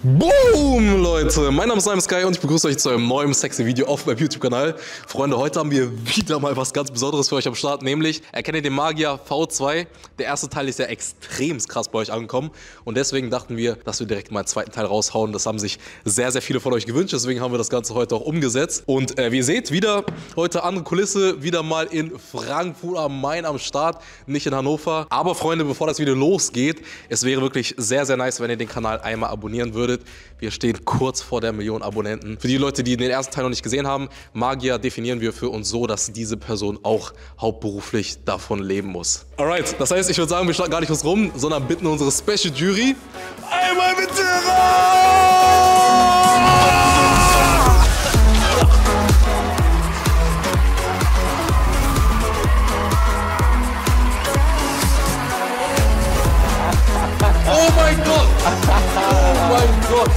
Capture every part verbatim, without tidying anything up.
Boom, Leute! Mein Name ist Simon Sky und ich begrüße euch zu einem neuen sexy Video auf meinem YouTube-Kanal. Freunde, heute haben wir wieder mal was ganz Besonderes für euch am Start, nämlich Erkenne den Magier V zwei. Der erste Teil ist ja extrem krass bei euch angekommen und deswegen dachten wir, dass wir direkt mal einen zweiten Teil raushauen. Das haben sich sehr, sehr viele von euch gewünscht, deswegen haben wir das Ganze heute auch umgesetzt. Und äh, wie ihr seht, wieder heute andere Kulisse, wieder mal in Frankfurt am Main am Start, nicht in Hannover. Aber Freunde, bevor das Video losgeht, es wäre wirklich sehr, sehr nice, wenn ihr den Kanal einmal abonnieren würdet. Wir stehen kurz vor der Million Abonnenten. Für die Leute, die den ersten Teil noch nicht gesehen haben, Magier definieren wir für uns so, dass diese Person auch hauptberuflich davon leben muss. Alright, das heißt, ich würde sagen, wir schlagen gar nicht was rum, sondern bitten unsere Special Jury einmal bitte raus! Oh mein Gott! Oh mein Gott!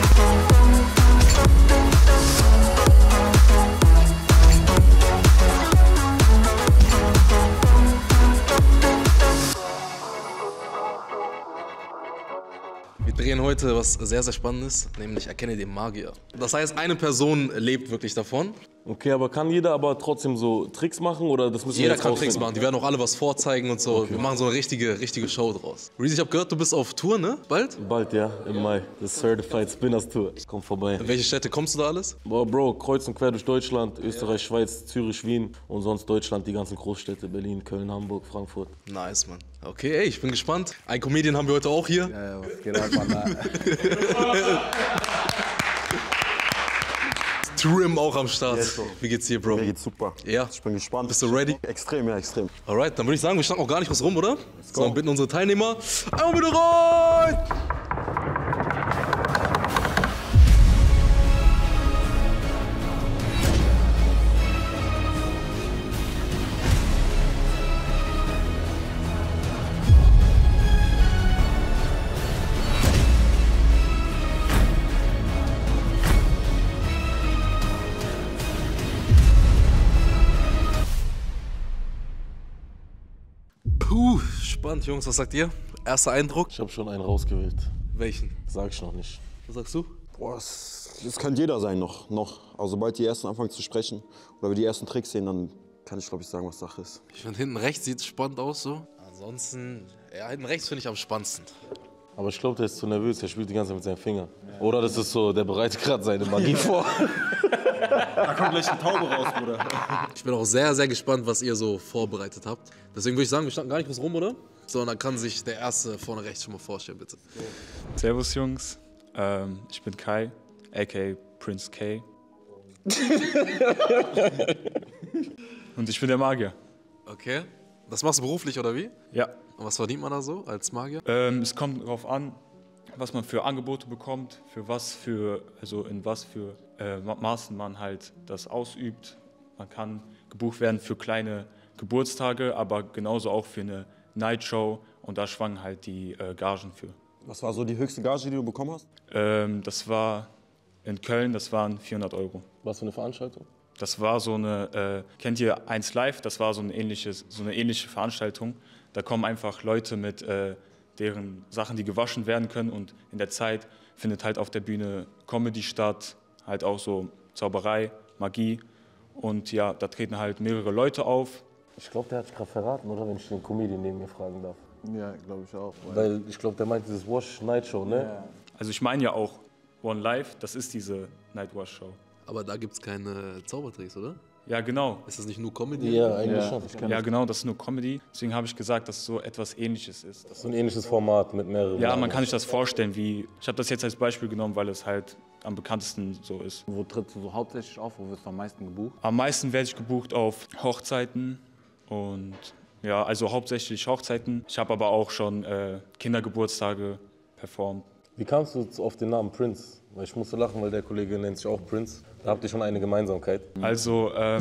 Wir drehen heute was sehr, sehr Spannendes, nämlich Erkenne den Magier. Das heißt, eine Person lebt wirklich davon. Okay, aber kann jeder aber trotzdem so Tricks machen oder das müssen wir Jeder jetzt kann rausfinden? Tricks machen, die werden auch alle was vorzeigen und so. Okay. Wir machen so eine richtige, richtige Show draus. Reese, ich habe gehört, du bist auf Tour, ne? Bald? Bald, ja, im Mai. Das Certified Spinners Tour. Komm vorbei. In welche Städte kommst du da alles? Boah, Bro, kreuz und quer durch Deutschland, Österreich, ja. Schweiz, Zürich, Wien und sonst Deutschland, die ganzen Großstädte, Berlin, Köln, Hamburg, Frankfurt. Nice, Mann. Okay, ey, ich bin gespannt. Einen Comedian haben wir heute auch hier. Ja, ja, was geht ab, Mann? Trim auch am Start. Yes, Wie geht's dir, Bro? Mir geht's super. Ja? Ich bin gespannt. Bist du ready? Extrem, ja, extrem. Alright, dann würde ich sagen, wir schnacken auch gar nicht was rum, oder? Sondern bitten unsere Teilnehmer einmal bitte rein! Puh, spannend, Jungs, was sagt ihr? Erster Eindruck? Ich habe schon einen rausgewählt. Welchen? Sag ich noch nicht. Was sagst du? Boah, das, das kann jeder sein noch, noch. Also sobald die Ersten anfangen zu sprechen oder wir die ersten Tricks sehen, dann kann ich glaube ich sagen, was Sache ist. Ich finde, hinten rechts sieht es spannend aus so. Ansonsten, ja, hinten rechts finde ich am spannendsten. Aber ich glaube, der ist zu nervös, der spielt die ganze Zeit mit seinen Fingern. Oder das ist so, der bereitet gerade seine Magie vor. Da kommt gleich eine Taube raus, Bruder. Ich bin auch sehr, sehr gespannt, was ihr so vorbereitet habt. Deswegen würde ich sagen, wir schnacken gar nicht was rum, oder? Sondern kann sich der Erste vorne rechts schon mal vorstellen, bitte. Servus Jungs, ähm, ich bin Kai, aka Prince K. Und ich bin der Magier. Okay. Das machst du beruflich, oder wie? Ja. Und was verdient man da so als Magier? Ähm, es kommt darauf an, was man für Angebote bekommt, für was für, also in was für äh, Maßen man halt das ausübt. Man kann gebucht werden für kleine Geburtstage, aber genauso auch für eine Nightshow und da schwangen halt die äh, Gagen für. Was war so die höchste Gage, die du bekommen hast? Ähm, das war in Köln, das waren vierhundert Euro. Was für eine Veranstaltung? Das war so eine, äh, kennt ihr eins Live? Das war so, ein ähnliches, so eine ähnliche Veranstaltung. Da kommen einfach Leute mit äh, deren Sachen, die gewaschen werden können und in der Zeit findet halt auf der Bühne Comedy statt, halt auch so Zauberei, Magie und ja, da treten halt mehrere Leute auf. Ich glaube, der hat sich gerade verraten, oder? Wenn ich den Comedian neben mir fragen darf. Ja, glaube ich auch. Weil ich glaube, der meint dieses Wash Night Show, ne? Ja. Also ich meine ja auch One Live, das ist diese Night Wash Show. Aber da gibt es keine Zaubertricks, oder? Ja, genau. Ist das nicht nur Comedy? Ja, eigentlich Ja. schon. Ja, genau, das ist nur Comedy. Deswegen habe ich gesagt, dass es so etwas Ähnliches ist. So ein ähnliches Format mit mehreren. Ja, man kann sich das vorstellen, wie. Ich habe das jetzt als Beispiel genommen, weil es halt am bekanntesten so ist. Wo trittst du so hauptsächlich auf? Wo wirst du am meisten gebucht? Am meisten werde ich gebucht auf Hochzeiten und ja, also hauptsächlich Hochzeiten. Ich habe aber auch schon äh, Kindergeburtstage performt. Wie kamst du auf den Namen Prince? Weil ich musste lachen, weil der Kollege nennt sich auch Prince. Da habt ihr schon eine Gemeinsamkeit. Also, ähm,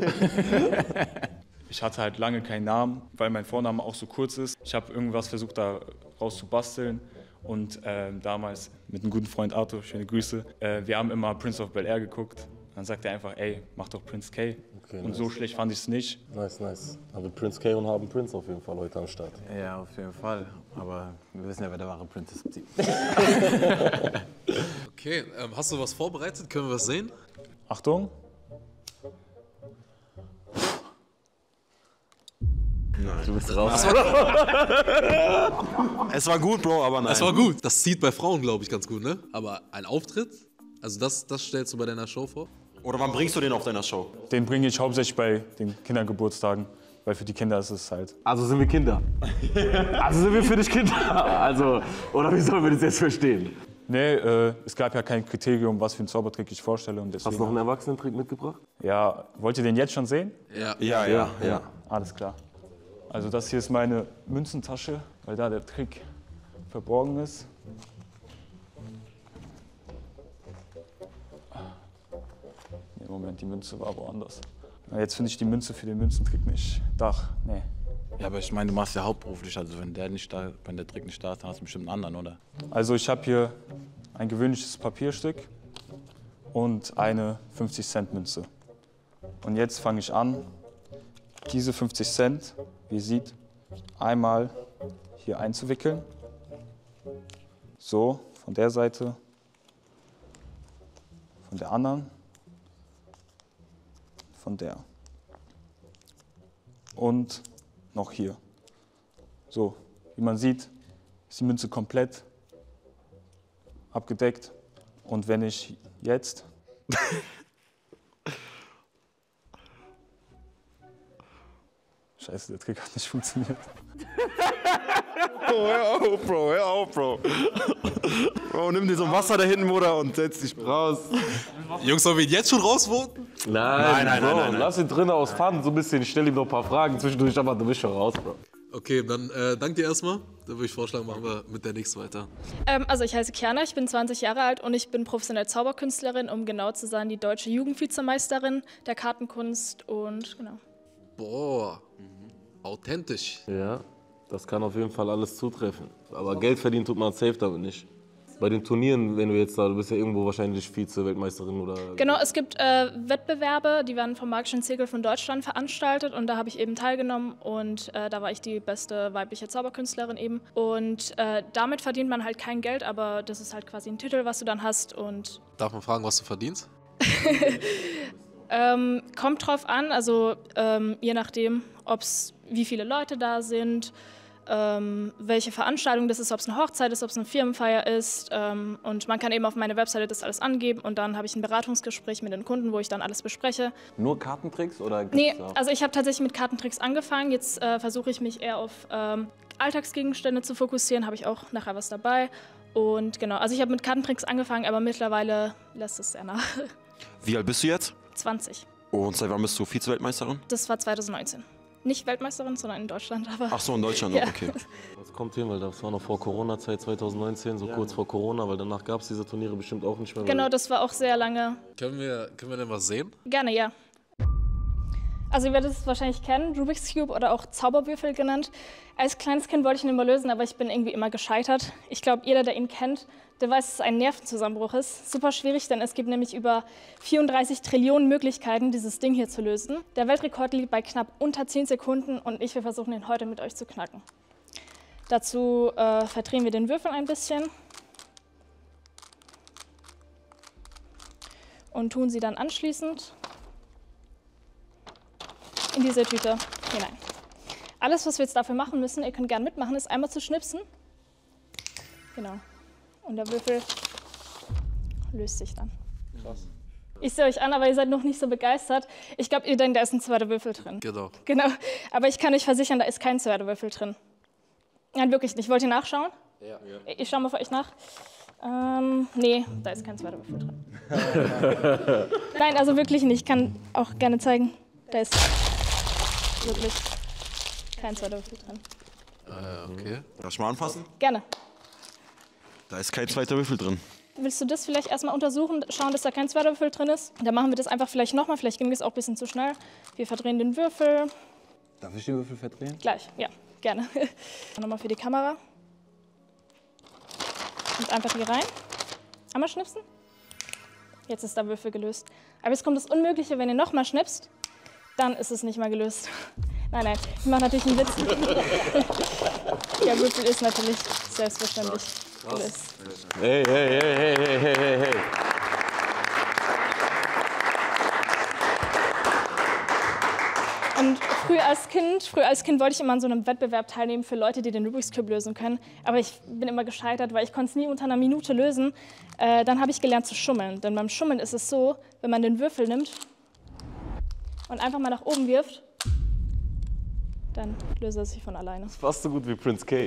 ich hatte halt lange keinen Namen, weil mein Vorname auch so kurz ist. Ich habe irgendwas versucht, da rauszubasteln. Und ähm, damals mit einem guten Freund Arthur, schöne Grüße, äh, wir haben immer Prince of Bel-Air geguckt. Dann sagt er einfach, ey, mach doch Prince K. Okay, und nice. so schlecht fand ich es nicht. Nice, nice. Aber Prince K und haben Prince auf jeden Fall heute am Start. Ja, auf jeden Fall. Aber wir wissen ja, wer der wahre Prinz ist. Okay, ähm, hast du was vorbereitet? Können wir was sehen? Achtung. Du bist raus. Es war gut, Bro, aber nein. Das war gut. Das zieht bei Frauen, glaube ich, ganz gut, ne? Aber ein Auftritt? Also das, das stellst du bei deiner Show vor? Oder wann bringst du den auf deiner Show? Den bringe ich hauptsächlich bei den Kindergeburtstagen, weil für die Kinder ist es halt. Also sind wir Kinder. Also sind wir für dich Kinder. Also, oder wie sollen wir das jetzt verstehen? Nee, äh, es gab ja kein Kriterium, was für einen Zaubertrick ich vorstelle. Und Hast du noch deswegen, einen Erwachsenentrick mitgebracht? ja, wollt ihr den jetzt schon sehen? Ja. Ja, ja, ja. Alles klar. Also das hier ist meine Münzentasche, weil da der Trick verborgen ist. Nee, Moment, die Münze war woanders. Na, jetzt finde ich die Münze für den Münzentrick nicht. Dach, nee. Ja, aber ich meine, du machst ja hauptberuflich, also wenn der nicht da, wenn der Trick nicht da ist, dann hast du bestimmt einen anderen, oder? Also ich habe hier ein gewöhnliches Papierstück und eine fünfzig Cent Münze. Und jetzt fange ich an, diese fünfzig Cent, wie ihr seht, einmal hier einzuwickeln. So, von der Seite, von der anderen, von der. Und noch hier. So, wie man sieht, ist die Münze komplett abgedeckt. Und wenn ich jetzt Scheiße, der Trick hat nicht funktioniert. Oh, hör auf, Bro, hör auf, Bro. Bro, nimm dir so ein Wasser da hinten, Bruder, und setz dich raus. Jungs, sollen wir ihn jetzt schon rausvoten? Nein, Nein, nein, Bro, nein, nein, nein. lass ihn drinnen aus Fun, so ein bisschen. Ich stell ihm noch ein paar Fragen zwischendurch, aber du bist schon raus, Bro. Okay, dann äh, danke dir erstmal. Dann würde ich vorschlagen, machen wir mit der nächsten weiter. Ähm, also ich heiße Kiana, ich bin zwanzig Jahre alt und ich bin professionelle Zauberkünstlerin, um genau zu sein, die deutsche Jugendvizemeisterin der Kartenkunst und genau. Boah, authentisch. Ja, das kann auf jeden Fall alles zutreffen. Aber Geld verdienen tut man safe damit nicht. Bei den Turnieren, wenn du jetzt da, du bist ja irgendwo wahrscheinlich Vize-Weltmeisterin oder... Genau, es gibt äh, Wettbewerbe, die werden vom Magischen Zirkel von Deutschland veranstaltet und da habe ich eben teilgenommen und äh, da war ich die beste weibliche Zauberkünstlerin eben. Und äh, damit verdient man halt kein Geld, aber das ist halt quasi ein Titel, was du dann hast und... Darf man fragen, was du verdienst? ähm, kommt drauf an, also ähm, je nachdem, ob's, wie viele Leute da sind, Ähm, welche Veranstaltung das ist, ob es eine Hochzeit ist, ob es eine Firmenfeier ist. Ähm, und man kann eben auf meiner Webseite das alles angeben und dann habe ich ein Beratungsgespräch mit den Kunden, wo ich dann alles bespreche. Nur Kartentricks oder gibt's Nee, auch? also ich habe tatsächlich mit Kartentricks angefangen. Jetzt äh, versuche ich mich eher auf ähm, Alltagsgegenstände zu fokussieren, habe ich auch nachher was dabei. Und genau, also ich habe mit Kartentricks angefangen, aber mittlerweile lässt es sehr nach. Wie alt bist du jetzt? zwanzig. Und seit wann bist du Vize-Weltmeisterin? Das war zwanzig neunzehn. Nicht Weltmeisterin, sondern in Deutschland. Aber Ach so, in Deutschland, Ja. okay. Das kommt hin, weil das war noch vor Corona-Zeit zwanzig neunzehn, so kurz vor Corona, weil danach gab es diese Turniere bestimmt auch nicht mehr. genau, weil- das war auch sehr lange. Können wir, können wir denn was sehen? Gerne, ja. Also ihr werdet es wahrscheinlich kennen, Rubik's Cube oder auch Zauberwürfel genannt. Als kleines Kind wollte ich ihn immer lösen, aber ich bin irgendwie immer gescheitert. Ich glaube, jeder, der ihn kennt, der weiß, dass es ein Nervenzusammenbruch ist. Super schwierig, denn es gibt nämlich über vierunddreißig Trillionen Möglichkeiten, dieses Ding hier zu lösen. Der Weltrekord liegt bei knapp unter zehn Sekunden und ich will versuchen, ihn heute mit euch zu knacken. Dazu äh, verdrehen wir den Würfel ein bisschen und tun sie dann anschließend in diese Tüte hinein. Alles, was wir jetzt dafür machen müssen, ihr könnt gerne mitmachen, ist einmal zu schnipsen. Genau. Und der Würfel löst sich dann. Krass. Ich sehe euch an, aber ihr seid noch nicht so begeistert. Ich glaube, ihr denkt, da ist ein zweiter Würfel drin. Genau. Genau. Aber ich kann euch versichern, da ist kein zweiter Würfel drin. Nein, wirklich nicht. Wollt ihr nachschauen? Ja. Ich schaue mal für euch nach. Ähm, nee, da ist kein zweiter Würfel drin. Nein, also wirklich nicht. Ich kann auch gerne zeigen. Da ist wirklich kein zweiter Würfel drin. Äh, okay. Darf ich mal anfassen? Gerne. Da ist kein zweiter Würfel drin. Willst du das vielleicht erstmal untersuchen, schauen, dass da kein zweiter Würfel drin ist? Dann machen wir das einfach vielleicht nochmal. Vielleicht ging das auch ein bisschen zu schnell. Wir verdrehen den Würfel. Darf ich den Würfel verdrehen? Gleich, ja, gerne. Nochmal für die Kamera. Und einfach hier rein. Einmal schnipsen. Jetzt ist der Würfel gelöst. Aber jetzt kommt das Unmögliche, wenn ihr nochmal schnipst, dann ist es nicht mal gelöst. Nein, nein, ich mache natürlich einen Witz. Der Würfel ist natürlich selbstverständlich gelöst. Hey, hey, hey, hey, hey, hey, hey. als Kind, früher als Kind wollte ich immer an so einem Wettbewerb teilnehmen für Leute, die den Rubik's Cube lösen können. Aber ich bin immer gescheitert, weil ich konnte es nie unter einer Minute lösen. Äh, dann habe ich gelernt zu schummeln. Denn beim Schummeln ist es so, wenn man den Würfel nimmt und einfach mal nach oben wirft, dann löst er sich von alleine. Das ist fast so gut wie Prince K.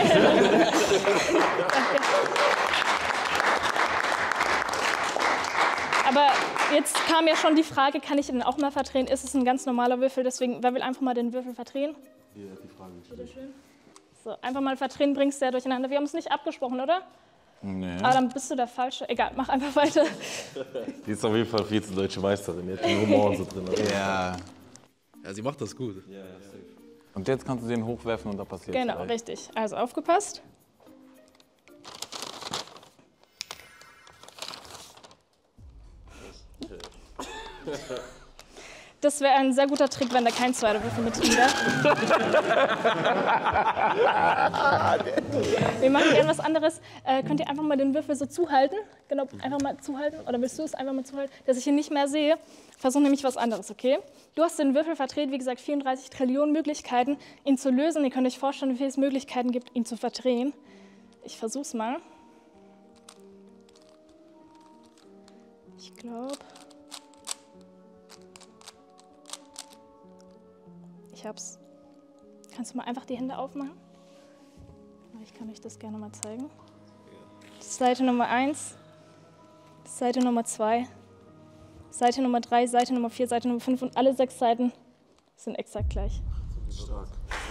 Aber jetzt kam ja schon die Frage, kann ich den auch mal verdrehen? Ist es ein ganz normaler Würfel? Deswegen, wer will einfach mal den Würfel verdrehen? Die hat die Frage gestellt. Bitte schön. So, einfach mal verdrehen, bringst du ja durcheinander. Wir haben es nicht abgesprochen, oder? Nee. Aber dann bist du der Falsche. Egal, mach einfach weiter. Die ist auf jeden Fall Vize-Deutsche Meisterin. Die hat den Humor und so drin. Ja. Ja, sie macht das gut. Und jetzt kannst du den hochwerfen und da passiert Genau, gleich. richtig. Also aufgepasst. Das wäre ein sehr guter Trick, wenn da kein zweiter Würfel mit drin wäre. Wir machen gerne was anderes. Äh, könnt ihr einfach mal den Würfel so zuhalten? Genau, einfach mal zuhalten. Oder willst du es einfach mal zuhalten, dass ich ihn nicht mehr sehe? Versuch nämlich was anderes, okay? Du hast den Würfel verdreht, wie gesagt, vierunddreißig Trillionen Möglichkeiten, ihn zu lösen. Ihr könnt euch vorstellen, wie viele es Möglichkeiten gibt, ihn zu verdrehen. Ich versuch's mal. Ich glaube... Ich hab's. Kannst du mal einfach die Hände aufmachen? Ich kann euch das gerne mal zeigen. Seite Nummer eins, Seite Nummer zwei, Seite Nummer drei, Seite Nummer vier, Seite Nummer fünf und alle sechs Seiten sind exakt gleich. Stark.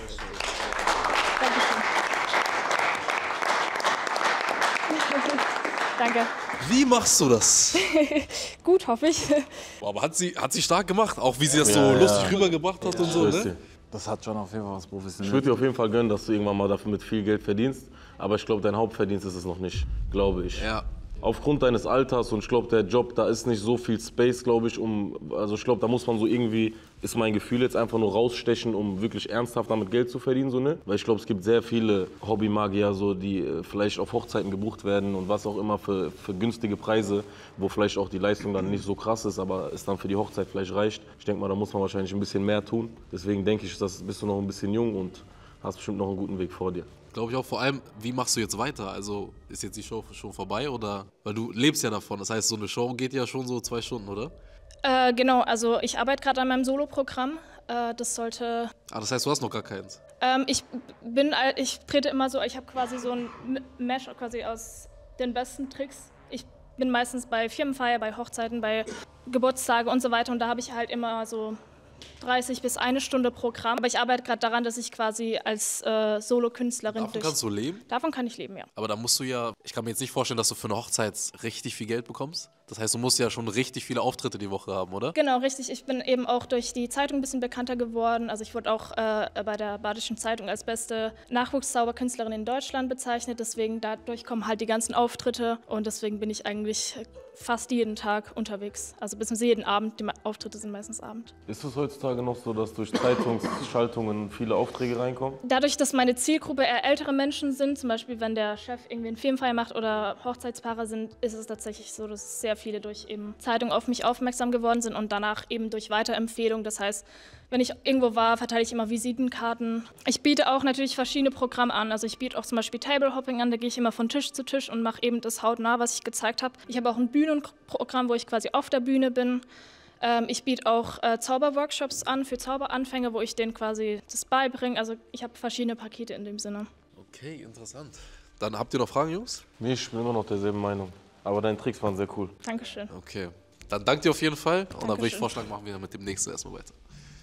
Dankeschön. Danke. Wie machst du das? Gut, hoffe ich. Boah, aber hat sie, hat sie stark gemacht, auch wie sie das Ja, so ja. lustig rübergebracht hat und so, So ist ne? Das hat schon auf jeden Fall was Ich Professionelles. würde dir auf jeden Fall gönnen, dass du irgendwann mal dafür mit viel Geld verdienst. Aber ich glaube, dein Hauptverdienst ist es noch nicht, glaube ich. Ja. Aufgrund deines Alters und ich glaube, der Job, da ist nicht so viel Space, glaube ich, um, also ich glaube, da muss man so irgendwie, ist mein Gefühl jetzt einfach nur rausstechen, um wirklich ernsthaft damit Geld zu verdienen, so, ne? Weil ich glaube, es gibt sehr viele Hobbymagier, so, die äh, vielleicht auf Hochzeiten gebucht werden und was auch immer für, für günstige Preise, wo vielleicht auch die Leistung dann nicht so krass ist, aber es dann für die Hochzeit vielleicht reicht. Ich denke mal, da muss man wahrscheinlich ein bisschen mehr tun. Deswegen denke ich, dass bist du noch ein bisschen jung und hast bestimmt noch einen guten Weg vor dir. Glaube ich auch. Vor allem, wie machst du jetzt weiter? Also ist jetzt die Show schon vorbei oder? Weil du lebst ja davon. Das heißt, so eine Show geht ja schon so zwei Stunden, oder? Äh, genau, also ich arbeite gerade an meinem Solo-Programm. Äh, das sollte... Ah, das heißt, du hast noch gar keins. Ähm, ich bin, ich trete immer so, ich habe quasi so ein Mesh quasi aus den besten Tricks. Ich bin meistens bei Firmenfeier, bei Hochzeiten, bei Geburtstage und so weiter und da habe ich halt immer so dreißig bis eine Stunde Programm. Aber ich arbeite gerade daran, dass ich quasi als äh, Solo-Künstlerin... Davon durch- kannst du leben? Davon kann ich leben, ja. Aber da musst du ja, ich kann mir jetzt nicht vorstellen, dass du für eine Hochzeit richtig viel Geld bekommst. Das heißt, du musst ja schon richtig viele Auftritte die Woche haben, oder? Genau, richtig. Ich bin eben auch durch die Zeitung ein bisschen bekannter geworden. Also ich wurde auch äh, bei der Badischen Zeitung als beste Nachwuchszauberkünstlerin in Deutschland bezeichnet. Deswegen dadurch kommen halt die ganzen Auftritte und deswegen bin ich eigentlich fast jeden Tag unterwegs. Also beziehungsweise jeden Abend. Die Auftritte sind meistens Abend. Ist es heutzutage noch so, dass durch Zeitungsschaltungen viele Aufträge reinkommen? Dadurch, dass meine Zielgruppe eher ältere Menschen sind, zum Beispiel wenn der Chef irgendwie einen Firmenfeier macht oder Hochzeitspaare sind, ist es tatsächlich so, dass sehr viele durch eben Zeitungen auf mich aufmerksam geworden sind und danach eben durch Weiterempfehlung. Das heißt, wenn ich irgendwo war, verteile ich immer Visitenkarten. Ich biete auch natürlich verschiedene Programme an. Also ich biete auch zum Beispiel Table Hopping an, da gehe ich immer von Tisch zu Tisch und mache eben das hautnah, was ich gezeigt habe. Ich habe auch ein Bühnenprogramm, wo ich quasi auf der Bühne bin. Ähm, ich biete auch äh, Zauberworkshops an für Zauberanfänger, wo ich denen quasi das beibringe. Also ich habe verschiedene Pakete in dem Sinne. Okay, interessant. Dann habt ihr noch Fragen, Jungs? Nee, ich bin immer noch derselben Meinung. Aber deine Tricks waren sehr cool. Dankeschön. Okay. Dann danke dir auf jeden Fall. Und dann würde ich Dankeschön. vorschlagen, machen wir mit dem nächsten erstmal weiter.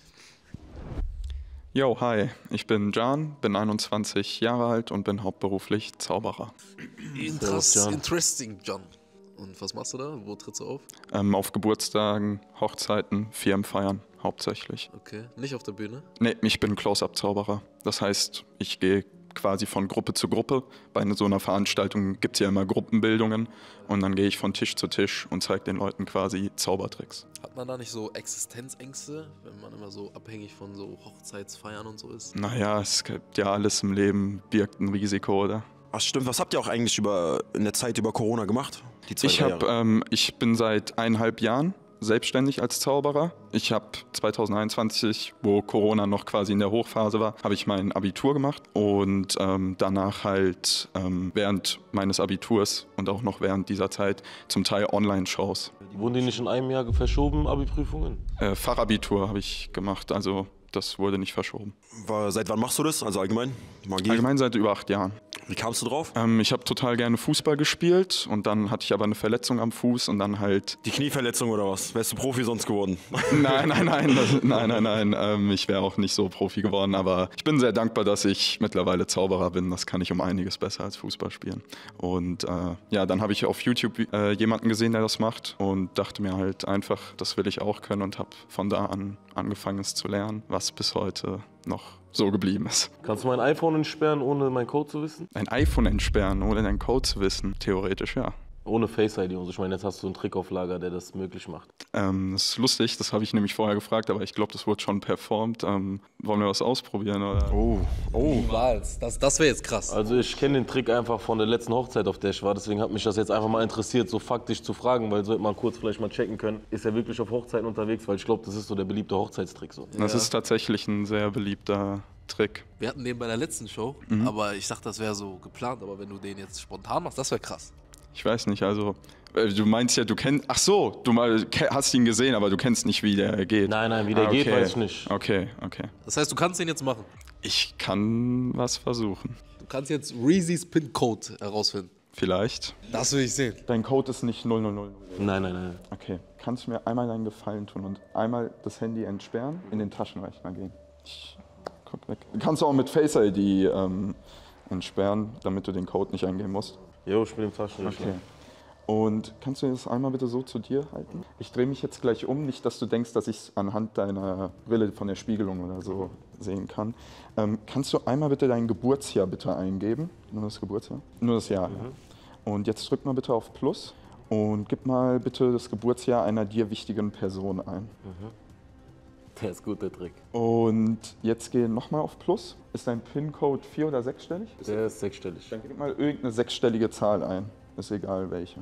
Yo, hi, ich bin Can, bin einundzwanzig Jahre alt und bin hauptberuflich Zauberer. Interess John. Interesting, John. Und was machst du da? Wo trittst du auf? Ähm, auf Geburtstagen, Hochzeiten, Firmenfeiern hauptsächlich. Okay. Nicht auf der Bühne? Nee, ich bin Close-Up-Zauberer. Das heißt, ich gehe quasi von Gruppe zu Gruppe. Bei so einer Veranstaltung gibt es ja immer Gruppenbildungen und dann gehe ich von Tisch zu Tisch und zeige den Leuten quasi Zaubertricks. Hat man da nicht so Existenzängste, wenn man immer so abhängig von so Hochzeitsfeiern und so ist? Naja, es gibt ja alles im Leben, birgt ein Risiko, oder? Ach stimmt, was habt ihr auch eigentlich über, in der Zeit über Corona gemacht? Die zwei, Ich, drei hab, Jahre? ähm, ich bin seit eineinhalb Jahren selbstständig als Zauberer. Ich habe zwanzig einundzwanzig, wo Corona noch quasi in der Hochphase war, habe ich mein Abitur gemacht und ähm, danach halt ähm, während meines Abiturs und auch noch während dieser Zeit zum Teil Online-Shows. Wurden die nicht in einem Jahr verschoben, Abi-Prüfungen? Äh, Fachabitur habe ich gemacht, also das wurde nicht verschoben. War, seit wann machst du das? Also allgemein? Magie? Allgemein seit über acht Jahren. Wie kamst du drauf? Ähm, ich habe total gerne Fußball gespielt und dann hatte ich aber eine Verletzung am Fuß und dann halt... Die Knieverletzung oder was? Wärst du Profi sonst geworden? Nein, nein, nein, das, nein, nein, nein. Ähm, ich wäre auch nicht so Profi geworden, aber ich bin sehr dankbar, dass ich mittlerweile Zauberer bin. Das kann ich um einiges besser als Fußball spielen. Und äh, ja, dann habe ich auf YouTube äh, jemanden gesehen, der das macht und dachte mir halt einfach, das will ich auch können und habe von da an angefangen, es zu lernen, was bis heute noch so geblieben ist. Kannst du mein iPhone entsperren, ohne meinen Code zu wissen? Ein iPhone entsperren, ohne deinen Code zu wissen? Theoretisch, ja. Ohne Face I D und so. Ich meine, jetzt hast du einen Trick auf Lager, der das möglich macht. Ähm, das ist lustig, das habe ich nämlich vorher gefragt, aber ich glaube, das wurde schon performt. Ähm, wollen wir was ausprobieren? Oder? Oh, oh. Niemals. Das, das wäre jetzt krass. Also ich kenne den Trick einfach von der letzten Hochzeit, auf der ich war. Deswegen hat mich das jetzt einfach mal interessiert, so faktisch zu fragen, weil so hätte man kurz vielleicht mal checken können, ist er wirklich auf Hochzeiten unterwegs? Weil ich glaube, das ist so der beliebte Hochzeitstrick. So. Das ist tatsächlich ein sehr beliebter Trick. Wir hatten den bei der letzten Show, aber ich dachte, das wäre so geplant. Aber wenn du den jetzt spontan machst, das wäre krass. Ich weiß nicht, also äh, du meinst ja, du kennst, ach so, du mal, ke- hast ihn gesehen, aber du kennst nicht, wie der geht. Nein, nein, wie der Ah, geht, okay. weiß ich nicht. Okay, okay. Das heißt, du kannst den jetzt machen. Ich kann was versuchen. Du kannst jetzt Reezy's Pin-Code herausfinden. Vielleicht. Das will ich sehen. Dein Code ist nicht null null null. Nein, nein, nein. Okay, kannst du mir einmal einen Gefallen tun und einmal das Handy entsperren, in den Taschenrechner gehen? Ich guck weg. Kannst du auch mit Face I D ähm, entsperren, damit du den Code nicht eingeben musst? Jo, ich bin im Taschenrechner. Okay. Und kannst du das einmal bitte so zu dir halten? Ich drehe mich jetzt gleich um, nicht, dass du denkst, dass ich es anhand deiner Brille von der Spiegelung oder so sehen kann. Ähm, kannst du einmal bitte dein Geburtsjahr bitte eingeben? Nur das Geburtsjahr? Nur das Jahr. Mhm. Ja. Und jetzt drück mal bitte auf Plus und gib mal bitte das Geburtsjahr einer dir wichtigen Person ein. Mhm. Der ist gut, der Trick. Und jetzt geh nochmal auf Plus. Ist dein PIN-Code vier- oder sechsstellig? Der ist sechsstellig. Dann gib mal irgendeine sechsstellige Zahl ein. Ist egal welche.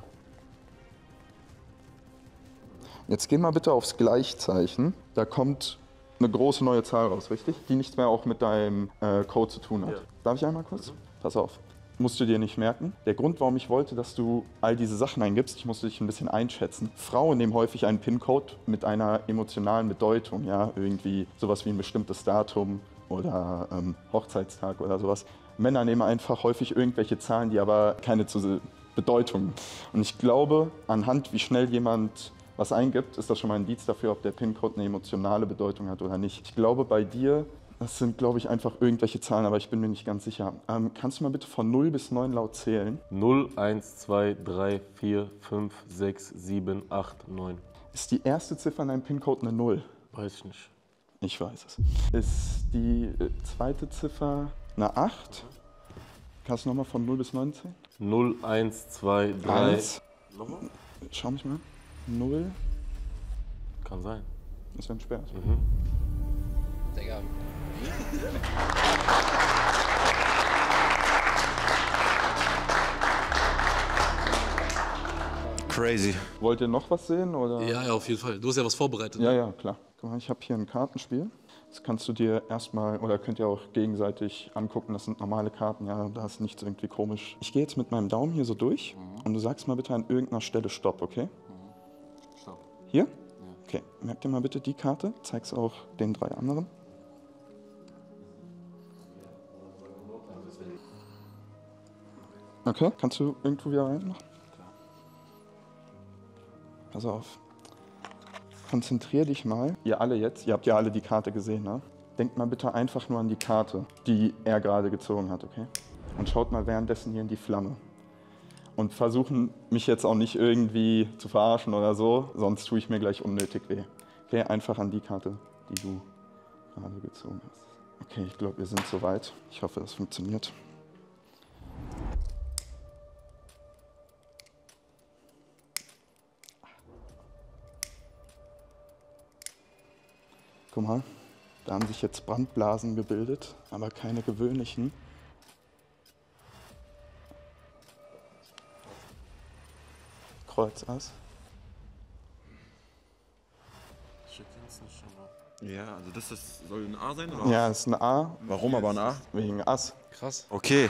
Jetzt geh mal bitte aufs Gleichzeichen. Da kommt eine große neue Zahl raus, richtig? Die nichts mehr auch mit deinem äh, Code zu tun hat. Ja. Darf ich einmal kurz? Mhm. Pass auf. Musst du dir nicht merken. Der Grund, warum ich wollte, dass du all diese Sachen eingibst, ich musste dich ein bisschen einschätzen. Frauen nehmen häufig einen PIN-Code mit einer emotionalen Bedeutung, ja, irgendwie sowas wie ein bestimmtes Datum oder ähm, Hochzeitstag oder sowas. Männer nehmen einfach häufig irgendwelche Zahlen, die aber keine zu Bedeutung. Und ich glaube, anhand wie schnell jemand was eingibt, ist das schon mal ein Indiz dafür, ob der PIN-Code eine emotionale Bedeutung hat oder nicht. Ich glaube, bei dir, das sind, glaube ich, einfach irgendwelche Zahlen, aber ich bin mir nicht ganz sicher. Ähm, kannst du mal bitte von null bis neun laut zählen? null, eins, zwei, drei, vier, fünf, sechs, sieben, acht, neun. Ist die erste Ziffer in deinem PIN-Code eine null? Weiß ich nicht. Ich weiß es. Ist die äh, zweite Ziffer eine acht? Kannst du nochmal von null bis neun zählen? null, eins, zwei, drei. eins. Schau mich mal. null. Kann sein. Ist entsperrt. Mhm. Digga. Crazy. Wollt ihr noch was sehen? Oder? Ja, ja, auf jeden Fall. Du hast ja was vorbereitet. Ja, ja, klar. Guck mal, ich habe hier ein Kartenspiel. Das kannst du dir erstmal, oder könnt ihr auch gegenseitig angucken. Das sind normale Karten, ja, da ist nichts irgendwie komisch. Ich gehe jetzt mit meinem Daumen hier so durch mhm. und du sagst mal bitte an irgendeiner Stelle Stopp, okay? Mhm. Stopp. Hier? Ja. Okay, merk dir mal bitte die Karte, zeig's auch den drei anderen. Okay, kannst du irgendwo wieder reinmachen? Pass auf. Konzentrier dich mal. Ihr alle jetzt, ihr habt ja alle die Karte gesehen, ne? Denkt mal bitte einfach nur an die Karte, die er gerade gezogen hat, okay? Und schaut mal währenddessen hier in die Flamme. Und versuchen mich jetzt auch nicht irgendwie zu verarschen oder so, sonst tue ich mir gleich unnötig weh. Okay, einfach an die Karte, die du gerade gezogen hast. Okay, ich glaube, wir sind soweit. Ich hoffe, das funktioniert. Guck mal, da haben sich jetzt Brandblasen gebildet, aber keine gewöhnlichen. Kreuz Ass. Ja, also das ist, soll ein A sein, oder? Ja, ist ein A. Warum aber ein A? Wegen Ass. Krass. Okay.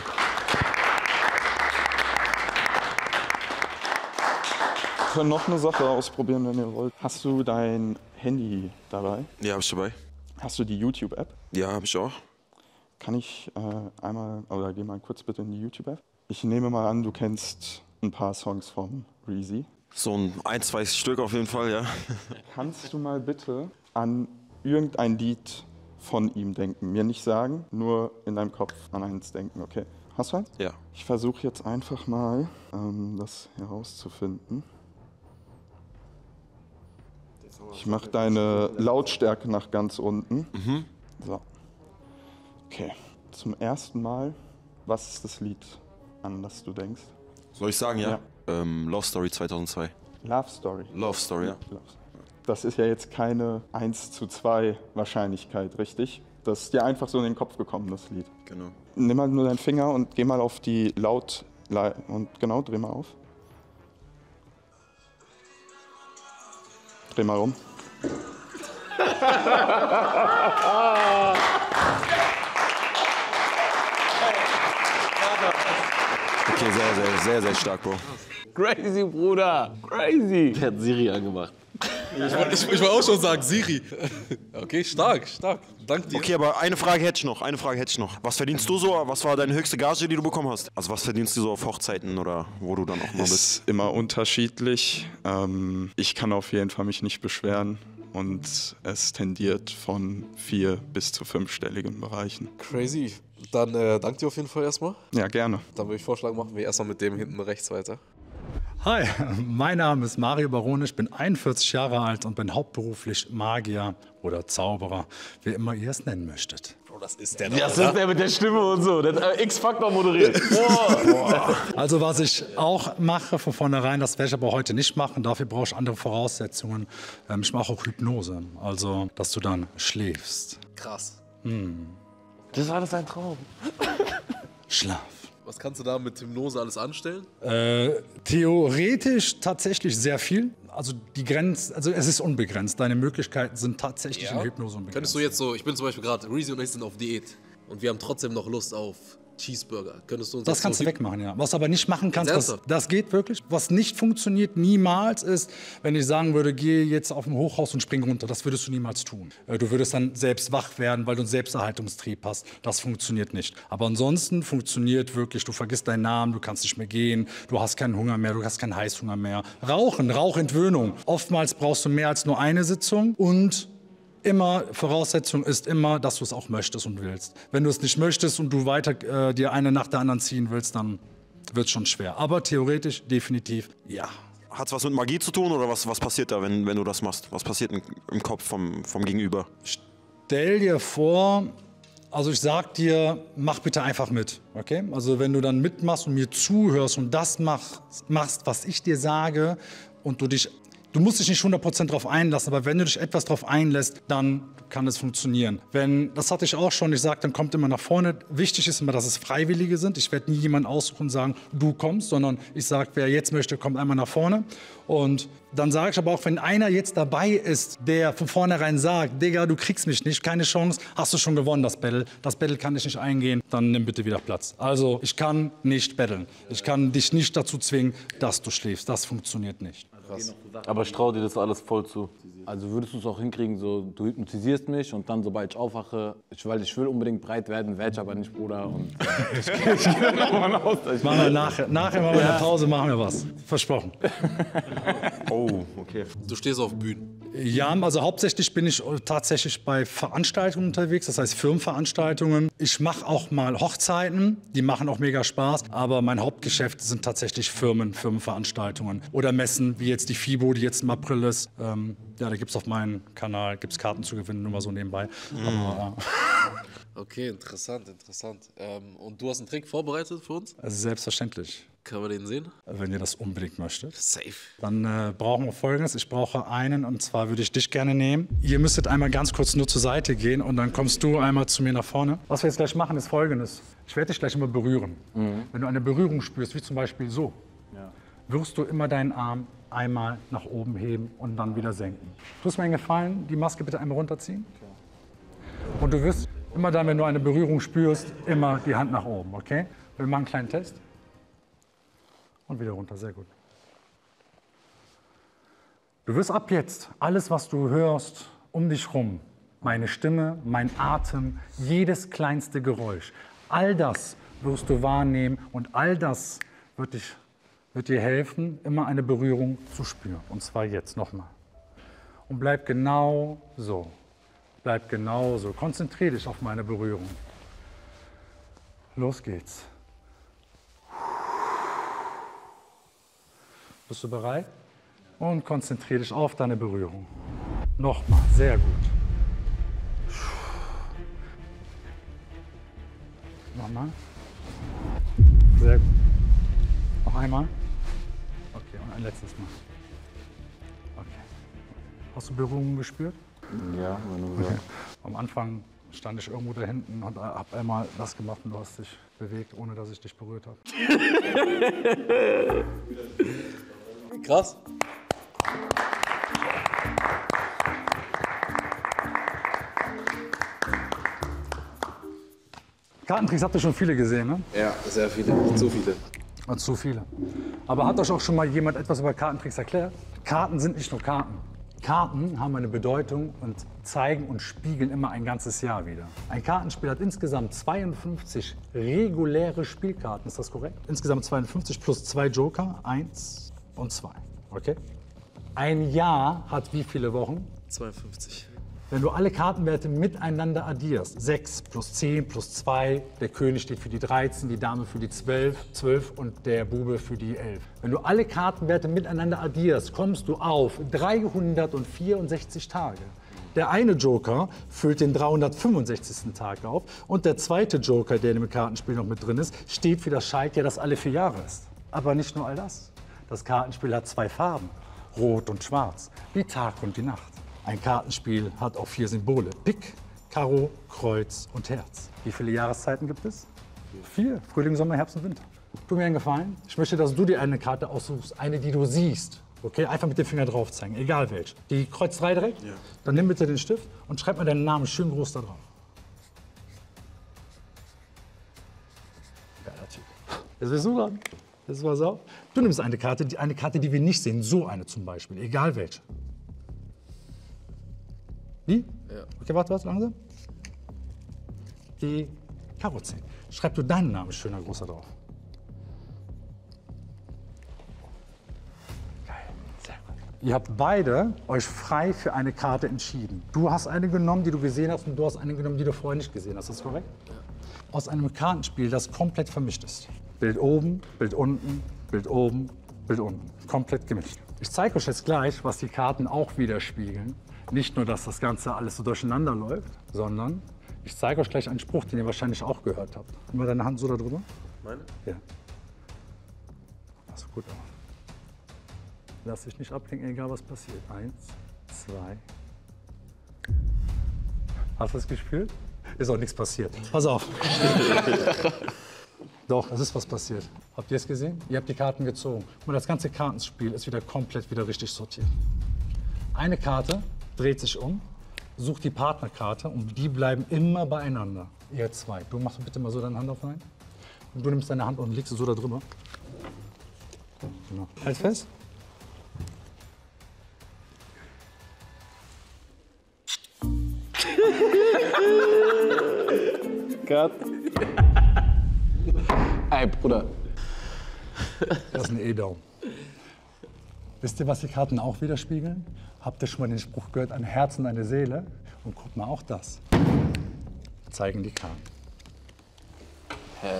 Wir können noch eine Sache ausprobieren, wenn ihr wollt. Hast du dein Handy dabei? Ja, hab ich dabei. Hast du die YouTube-App? Ja, hab ich auch. Kann ich äh, einmal, oder geh mal kurz bitte in die YouTube-App. Ich nehme mal an, du kennst ein paar Songs von Reezy. So ein, ein, zwei Stück auf jeden Fall, ja. Kannst du mal bitte an irgendein Lied von ihm denken? Mir nicht sagen, nur in deinem Kopf an eins denken, okay? Hast du eins? Ja. Ich versuche jetzt einfach mal, ähm, das herauszufinden. Ich mache deine Lautstärke nach ganz unten. Mhm. So. Okay. Zum ersten Mal, was ist das Lied, an das du denkst? Soll ich sagen, ja? Ja. Ähm, Love Story zweitausendzwei. Love Story. Love Story, ja. Das ist ja jetzt keine eins zu zwei Wahrscheinlichkeit, richtig? Das ist dir einfach so in den Kopf gekommen, das Lied. Genau. Nimm mal nur deinen Finger und geh mal auf die Laut... Und genau, dreh mal auf. Dreh mal rum. Okay, sehr, sehr, sehr, sehr stark, Bro. Crazy, Bruder. Crazy. Der hat Siri angemacht. Ich wollte ich, ich wollt auch schon sagen, Siri. Okay, stark, stark. Danke dir. Okay, aber eine Frage hätte ich noch, eine Frage hätte ich noch. Was verdienst du so? Was war deine höchste Gage, die du bekommen hast? Also was verdienst du so auf Hochzeiten oder wo du dann auch mal bist? Ist immer unterschiedlich. Ähm, ich kann auf jeden Fall mich nicht beschweren. Und es tendiert von vier bis zu fünfstelligen Bereichen. Crazy. Dann äh, danke dir auf jeden Fall erstmal. Ja, gerne. Dann würde ich vorschlagen, machen wir erstmal mit dem hinten rechts weiter. Hi, mein Name ist Mario Barone, ich bin einundvierzig Jahre alt und bin hauptberuflich Magier oder Zauberer, wie immer ihr es nennen möchtet. Bro, das ist der. Das ist der mit der Stimme und so. Der hat X-Factor moderiert. Boah. Also was ich auch mache von vornherein, das werde ich aber heute nicht machen, dafür brauche ich andere Voraussetzungen. Ähm, Ich mache auch Hypnose, also dass du dann schläfst. Krass. Das war alles ein Traum. Schlaf. Was kannst du da mit Hypnose alles anstellen? Äh, theoretisch tatsächlich sehr viel. Also die Grenze, also es ist unbegrenzt. Deine Möglichkeiten sind tatsächlich in Hypnose unbegrenzt. Könntest du jetzt so, ich bin zum Beispiel gerade, Reezy und ich sind auf Diät und wir haben trotzdem noch Lust auf Cheeseburger. Könntest du uns Das jetzt kannst so du wegmachen, ja. Was du aber nicht machen kannst, Ganz was, ernsthaft? das geht wirklich. Was nicht funktioniert niemals ist, wenn ich sagen würde, geh jetzt auf ein Hochhaus und spring runter. Das würdest du niemals tun. Äh, Du würdest dann selbst wach werden, weil du einen Selbsterhaltungstrieb hast. Das funktioniert nicht. Aber ansonsten funktioniert wirklich, du vergisst deinen Namen, du kannst nicht mehr gehen, du hast keinen Hunger mehr, du hast keinen Heißhunger mehr. Rauchen, Rauchentwöhnung. Oftmals brauchst du mehr als nur eine Sitzung und immer, Voraussetzung ist immer, dass du es auch möchtest und willst. Wenn du es nicht möchtest und du weiter äh, dir eine nach der anderen ziehen willst, dann wird es schon schwer. Aber theoretisch definitiv ja. Hat es was mit Magie zu tun oder was, was passiert da, wenn, wenn du das machst? Was passiert im, im Kopf vom, vom Gegenüber? Stell dir vor, also ich sag dir, mach bitte einfach mit, okay? Also wenn du dann mitmachst und mir zuhörst und das machst, machst was ich dir sage und du dich Du musst dich nicht hundert Prozent darauf einlassen, aber wenn du dich etwas darauf einlässt, dann kann es funktionieren. Wenn, das hatte ich auch schon, ich sage, dann kommt immer nach vorne. Wichtig ist immer, dass es Freiwillige sind. Ich werde nie jemanden aussuchen und sagen, du kommst, sondern ich sage, wer jetzt möchte, kommt einmal nach vorne. Und dann sage ich aber auch, wenn einer jetzt dabei ist, der von vornherein sagt, Digga, du kriegst mich nicht, keine Chance, hast du schon gewonnen, das Battle. Das Battle kann ich nicht eingehen, dann nimm bitte wieder Platz. Also ich kann nicht battlen. Ich kann dich nicht dazu zwingen, dass du schläfst. Das funktioniert nicht. Aber ich traue dir das alles voll zu. Also würdest du es auch hinkriegen, so du hypnotisierst mich und dann, sobald ich aufwache, ich, weil ich will unbedingt breit werden, werde ich aber nicht, Bruder. Und äh, ich, ich gehe dann davon aus, dass ich Machen wir nachher, nachher machen wir in der Pause, machen wir was. Versprochen. Oh, okay. Du stehst auf Bühnen. Ja, also hauptsächlich bin ich tatsächlich bei Veranstaltungen unterwegs, das heißt Firmenveranstaltungen. Ich mache auch mal Hochzeiten, die machen auch mega Spaß, aber mein Hauptgeschäft sind tatsächlich Firmen, Firmenveranstaltungen oder Messen, wie jetzt die FIBO, die jetzt im April ist. Ähm, ja, da gibt es auf meinem Kanal gibt's Karten zu gewinnen, nur mal so nebenbei. Mhm. Aber, ja. Okay, interessant, interessant. Ähm, und du hast einen Trick vorbereitet für uns? Also selbstverständlich. Können wir den sehen? Wenn ihr das unbedingt möchtet. Safe. Dann äh, brauchen wir Folgendes. Ich brauche einen und zwar würde ich dich gerne nehmen. Ihr müsstet einmal ganz kurz nur zur Seite gehen und dann kommst du einmal zu mir nach vorne. Was wir jetzt gleich machen ist Folgendes. Ich werde dich gleich immer berühren. Mhm. Wenn du eine Berührung spürst, wie zum Beispiel so, ja, wirst du immer deinen Arm einmal nach oben heben und dann wieder senken. Tust mir einen Gefallen, die Maske bitte einmal runterziehen. Und du wirst immer dann, wenn du eine Berührung spürst, immer die Hand nach oben, okay? Wir machen einen kleinen Test. Und wieder runter, sehr gut. Du wirst ab jetzt alles, was du hörst, um dich rum, meine Stimme, mein Atem, jedes kleinste Geräusch, all das wirst du wahrnehmen und all das wird, dich, wird dir helfen, immer eine Berührung zu spüren. Und zwar jetzt nochmal. Und bleib genau so. Bleib genau so. Konzentriere dich auf meine Berührung. Los geht's. Bist du bereit? Und konzentriere dich auf deine Berührung. Nochmal, sehr gut. Nochmal. Sehr gut. Noch einmal. Okay, und ein letztes Mal. Okay. Hast du Berührungen gespürt? Ja, wenn du Okay. Am Anfang stand ich irgendwo da hinten und habe einmal das gemacht und du hast dich bewegt, ohne dass ich dich berührt habe. Krass. Kartentricks habt ihr schon viele gesehen, ne? Ja, sehr viele, zu viele. Und zu viele. Aber hat euch auch schon mal jemand etwas über Kartentricks erklärt? Karten sind nicht nur Karten. Karten haben eine Bedeutung und zeigen und spiegeln immer ein ganzes Jahr wieder. Ein Kartenspiel hat insgesamt zweiundfünfzig reguläre Spielkarten, ist das korrekt? Insgesamt zweiundfünfzig plus zwei Joker, eins und zwei. Okay? Ein Jahr hat wie viele Wochen? zweiundfünfzig. Wenn du alle Kartenwerte miteinander addierst, sechs plus zehn plus zwei, der König steht für die dreizehn, die Dame für die zwölf, zwölf und der Bube für die elf. Wenn du alle Kartenwerte miteinander addierst, kommst du auf dreihundertvierundsechzig Tage. Der eine Joker füllt den dreihundertfünfundsechzigsten Tag auf und der zweite Joker, der im Kartenspiel noch mit drin ist, steht für das Schaltjahr, das alle vier Jahre ist. Aber nicht nur all das. Das Kartenspiel hat zwei Farben, Rot und Schwarz, wie Tag und die Nacht. Ein Kartenspiel hat auch vier Symbole, Pik, Karo, Kreuz und Herz. Wie viele Jahreszeiten gibt es? Vier, Frühling, Sommer, Herbst und Winter. Tu mir einen Gefallen, ich möchte, dass du dir eine Karte aussuchst, eine, die du siehst. Okay, einfach mit dem Finger drauf zeigen, egal welche. Die Kreuz drei direkt? Ja. Dann nimm bitte den Stift und schreib mir deinen Namen schön groß da drauf. Geiler Typ. Jetzt bist du dran. Jetzt pass auf. Du nimmst eine Karte, die, eine Karte, die wir nicht sehen, so eine zum Beispiel, egal welche. Die? Ja. Okay, warte, warte, langsam. Die Karo zehn. Schreib du deinen Namen schöner großer drauf. Geil, sehr gut. Ihr habt beide euch frei für eine Karte entschieden. Du hast eine genommen, die du gesehen hast, und du hast eine genommen, die du vorher nicht gesehen hast. Ist das korrekt? Ja. Aus einem Kartenspiel, das komplett vermischt ist. Bild oben, Bild unten, Bild oben, Bild unten. Komplett gemischt. Ich zeige euch jetzt gleich, was die Karten auch widerspiegeln. Nicht nur, dass das Ganze alles so durcheinander läuft, sondern ich zeige euch gleich einen Spruch, den ihr wahrscheinlich auch gehört habt. Nimm mal deine Hand so da drüber. Meine? Ja. Pass gut auf. Lass dich nicht ablenken, egal was passiert. Eins, zwei. Hast du es gespürt? Ist auch nichts passiert. Pass auf. Doch, es ist was passiert. Habt ihr es gesehen? Ihr habt die Karten gezogen. Und das ganze Kartenspiel ist wieder komplett wieder richtig sortiert. Eine Karte dreht sich um, sucht die Partnerkarte und die bleiben immer beieinander. Ihr zwei. Du machst bitte mal so deine Hand auf rein. Und du nimmst deine Hand und legst sie so da drüber. Genau. Halt fest. Gott. Ey, Bruder. Das ist ein E-Daumen. Wisst ihr, was die Karten auch widerspiegeln? Habt ihr schon mal den Spruch gehört, ein Herz und eine Seele? Und guck mal, auch das zeigen die Karten. Hä?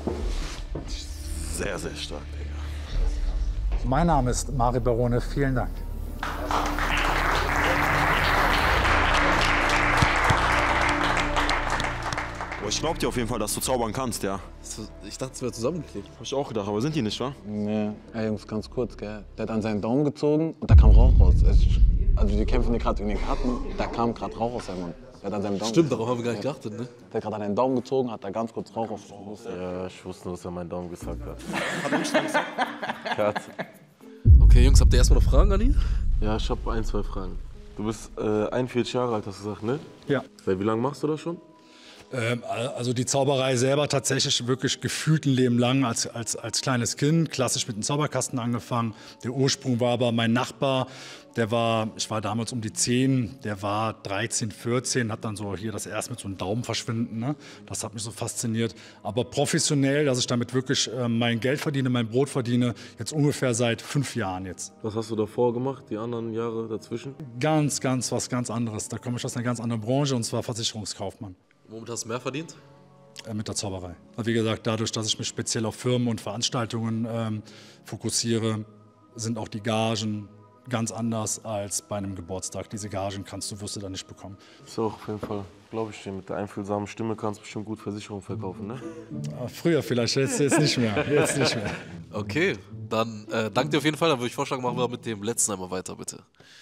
Sehr, sehr stark, Digga. Mein Name ist Mari Barone, vielen Dank. Aber ich glaub dir auf jeden Fall, dass du zaubern kannst, ja. Ich dachte, es wäre zusammengeklebt. Hab ich auch gedacht, aber sind die nicht, wa? Nee, ey Jungs, ganz kurz, gell. Der hat an seinen Daumen gezogen und da kam Rauch raus. Ich, also die kämpfen hier gerade wegen den Karten, da kam gerade Rauch aus seinem Mund. Der hat an seinem Daumen Stimmt, darauf haben wir gar nicht geachtet, ne? Der hat gerade an den Daumen gezogen, hat da ganz kurz Rauch aus dem Mund. Ja, ich wusste nur, dass er meinen Daumen gesagt hat. Hat er nicht gesagt? Okay. Okay, Jungs, habt ihr erstmal noch Fragen an ihn? Ja, ich habe ein, zwei Fragen. Du bist äh, einundvierzig Jahre alt, hast du gesagt, ne? Ja. Seit wie lange machst du das schon? Ähm, also die Zauberei selber tatsächlich wirklich gefühlt ein Leben lang als, als, als kleines Kind, klassisch mit dem Zauberkasten angefangen. Der Ursprung war aber mein Nachbar, der war, ich war damals um die zehn, der war dreizehn, vierzehn, hat dann so hier das erst mit so einem Daumen verschwinden, ne? Das hat mich so fasziniert. Aber professionell, dass ich damit wirklich äh, mein Geld verdiene, mein Brot verdiene, jetzt ungefähr seit fünf Jahren jetzt. Was hast du davor gemacht, die anderen Jahre dazwischen? Ganz, ganz was ganz anderes. Da komme ich aus einer ganz anderen Branche, und zwar Versicherungskaufmann. Womit hast du mehr verdient? Äh, mit der Zauberei. Wie gesagt, dadurch, dass ich mich speziell auf Firmen und Veranstaltungen ähm, fokussiere, sind auch die Gagen ganz anders als bei einem Geburtstag. Diese Gagen kannst du, wirst du da nicht bekommen. So, auf jeden Fall, glaube ich dir. Mit der einfühlsamen Stimme kannst du bestimmt gut Versicherungen verkaufen, ne? Äh, früher vielleicht, jetzt, jetzt nicht mehr. Jetzt nicht mehr. Okay, dann äh, danke dir auf jeden Fall. Dann würde ich vorschlagen, machen wir mit dem letzten einmal weiter, bitte.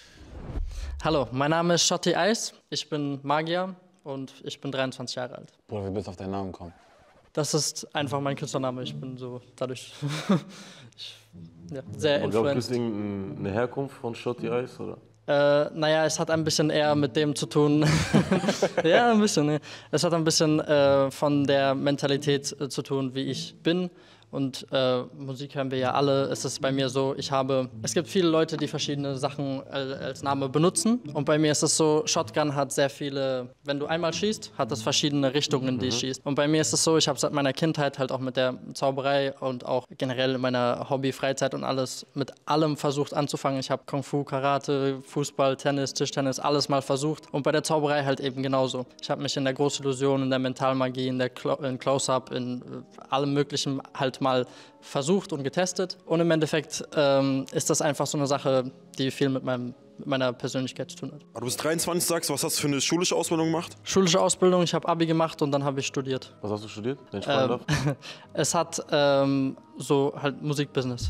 Hallo, mein Name ist Shotty Ice. Ich bin Magier und ich bin dreiundzwanzig Jahre alt. Bruder, wie bist du auf deinen Namen gekommen? Das ist einfach mein Künstlername. Ich bin so dadurch ich, ja, sehr Und glaubst du, ist influenced. irgendeine Herkunft von Shotty Ice, oder? Äh, naja, es hat ein bisschen eher mit dem zu tun. Ja, ein bisschen. Ne? Es hat ein bisschen äh, von der Mentalität äh, zu tun, wie ich bin. Und äh, Musik hören wir ja alle. Es ist bei mir so, ich habe, es gibt viele Leute, die verschiedene Sachen äh, als Name benutzen. Und bei mir ist es so, Shotgun hat sehr viele, wenn du einmal schießt, hat es verschiedene Richtungen, in die es schießt. Und bei mir ist es so, ich habe seit meiner Kindheit halt auch mit der Zauberei und auch generell in meiner Hobby, Freizeit und alles mit allem versucht anzufangen. Ich habe Kung Fu, Karate, Fußball, Tennis, Tischtennis, alles mal versucht. Und bei der Zauberei halt eben genauso. Ich habe mich in der Großillusion, in der Mentalmagie, in der Clo- in Close-Up, in äh, allem Möglichen halt mal versucht und getestet. Und im Endeffekt ähm, ist das einfach so eine Sache, die viel mit, meinem, mit meiner Persönlichkeit zu tun hat. Du bist dreiundzwanzig, sagst, was hast du für eine schulische Ausbildung gemacht? Schulische Ausbildung, ich habe Abi gemacht und dann habe ich studiert. Was hast du studiert, wenn ich fragen Ähm, darf? es hat ähm, so halt Musikbusiness.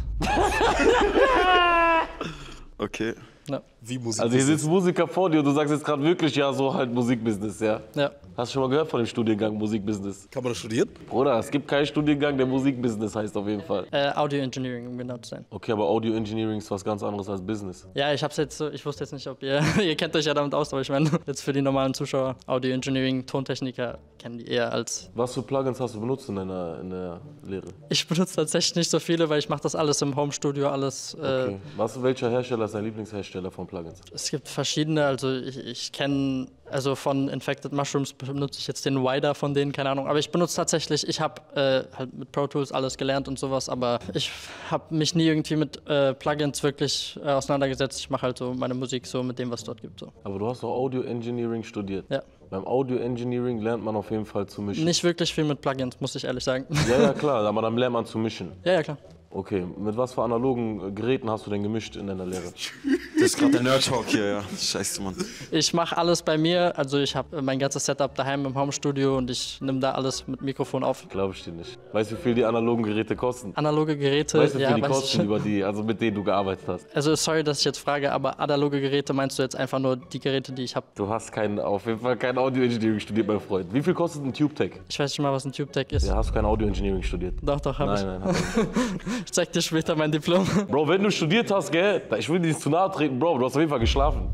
Okay. Ja. Wie Musik? Also hier sitzt Musiker vor dir und du sagst jetzt gerade wirklich, ja, so halt Musikbusiness, ja? Ja. Hast du schon mal gehört von dem Studiengang Musikbusiness? Kann man das studieren? Bruder, es gibt keinen Studiengang, der Musikbusiness heißt auf jeden Fall. Äh, Audio Engineering, um genau zu sein. Okay, aber Audio Engineering ist was ganz anderes als Business. Ja, ich hab's jetzt so, ich wusste jetzt nicht, ob ihr, ihr kennt euch ja damit aus, aber ich meine, jetzt für die normalen Zuschauer, Audio Engineering, Tontechniker kennen die eher als. Was für Plugins hast du benutzt in deiner in der Lehre? Ich benutze tatsächlich nicht so viele, weil ich mache das alles im Homestudio, alles. Äh, Okay. Was, welcher Hersteller ist dein Lieblingshersteller von Plugins? Es gibt verschiedene, also ich, ich kenne, also von Infected Mushrooms benutze ich jetzt den Wider von denen, keine Ahnung. Aber ich benutze tatsächlich, ich habe äh, halt mit Pro Tools alles gelernt und sowas, aber ich habe mich nie irgendwie mit äh, Plugins wirklich äh, auseinandergesetzt. Ich mache halt so meine Musik so mit dem, was es dort gibt. So. Aber du hast doch Audio Engineering studiert. Ja. Beim Audio Engineering lernt man auf jeden Fall zu mischen. Nicht wirklich viel mit Plugins, muss ich ehrlich sagen. Ja, ja, klar, aber dann lernt man zu mischen. Ja, ja, klar. Okay, mit was für analogen Geräten hast du denn gemischt in deiner Lehre? Das ist gerade der Nerd-Talk hier, ja. Scheiße, Mann. Ich mache alles bei mir, also ich habe mein ganzes Setup daheim im Homestudio und ich nehme da alles mit Mikrofon auf. Glaube ich dir nicht. Weißt du, wie viel die analogen Geräte kosten? Analoge Geräte, Weißt du, wie viel ja, die weiß kosten, ich. über die, also mit denen du gearbeitet hast? Also sorry, dass ich jetzt frage, aber analoge Geräte meinst du jetzt einfach nur die Geräte, die ich habe? Du hast kein, auf jeden Fall kein Audio Engineering studiert, mein Freund. Wie viel kostet ein TubeTech? Ich weiß nicht mal, was ein TubeTech ist. Ja, hast du kein Audio Engineering studiert? Doch, doch, habe ich. Nein, nein, hast du nicht. Ich zeig dir später mein Diplom. Bro, wenn du studiert hast, gell, ich will dir nicht zu nahe treten, Bro, du hast auf jeden Fall geschlafen.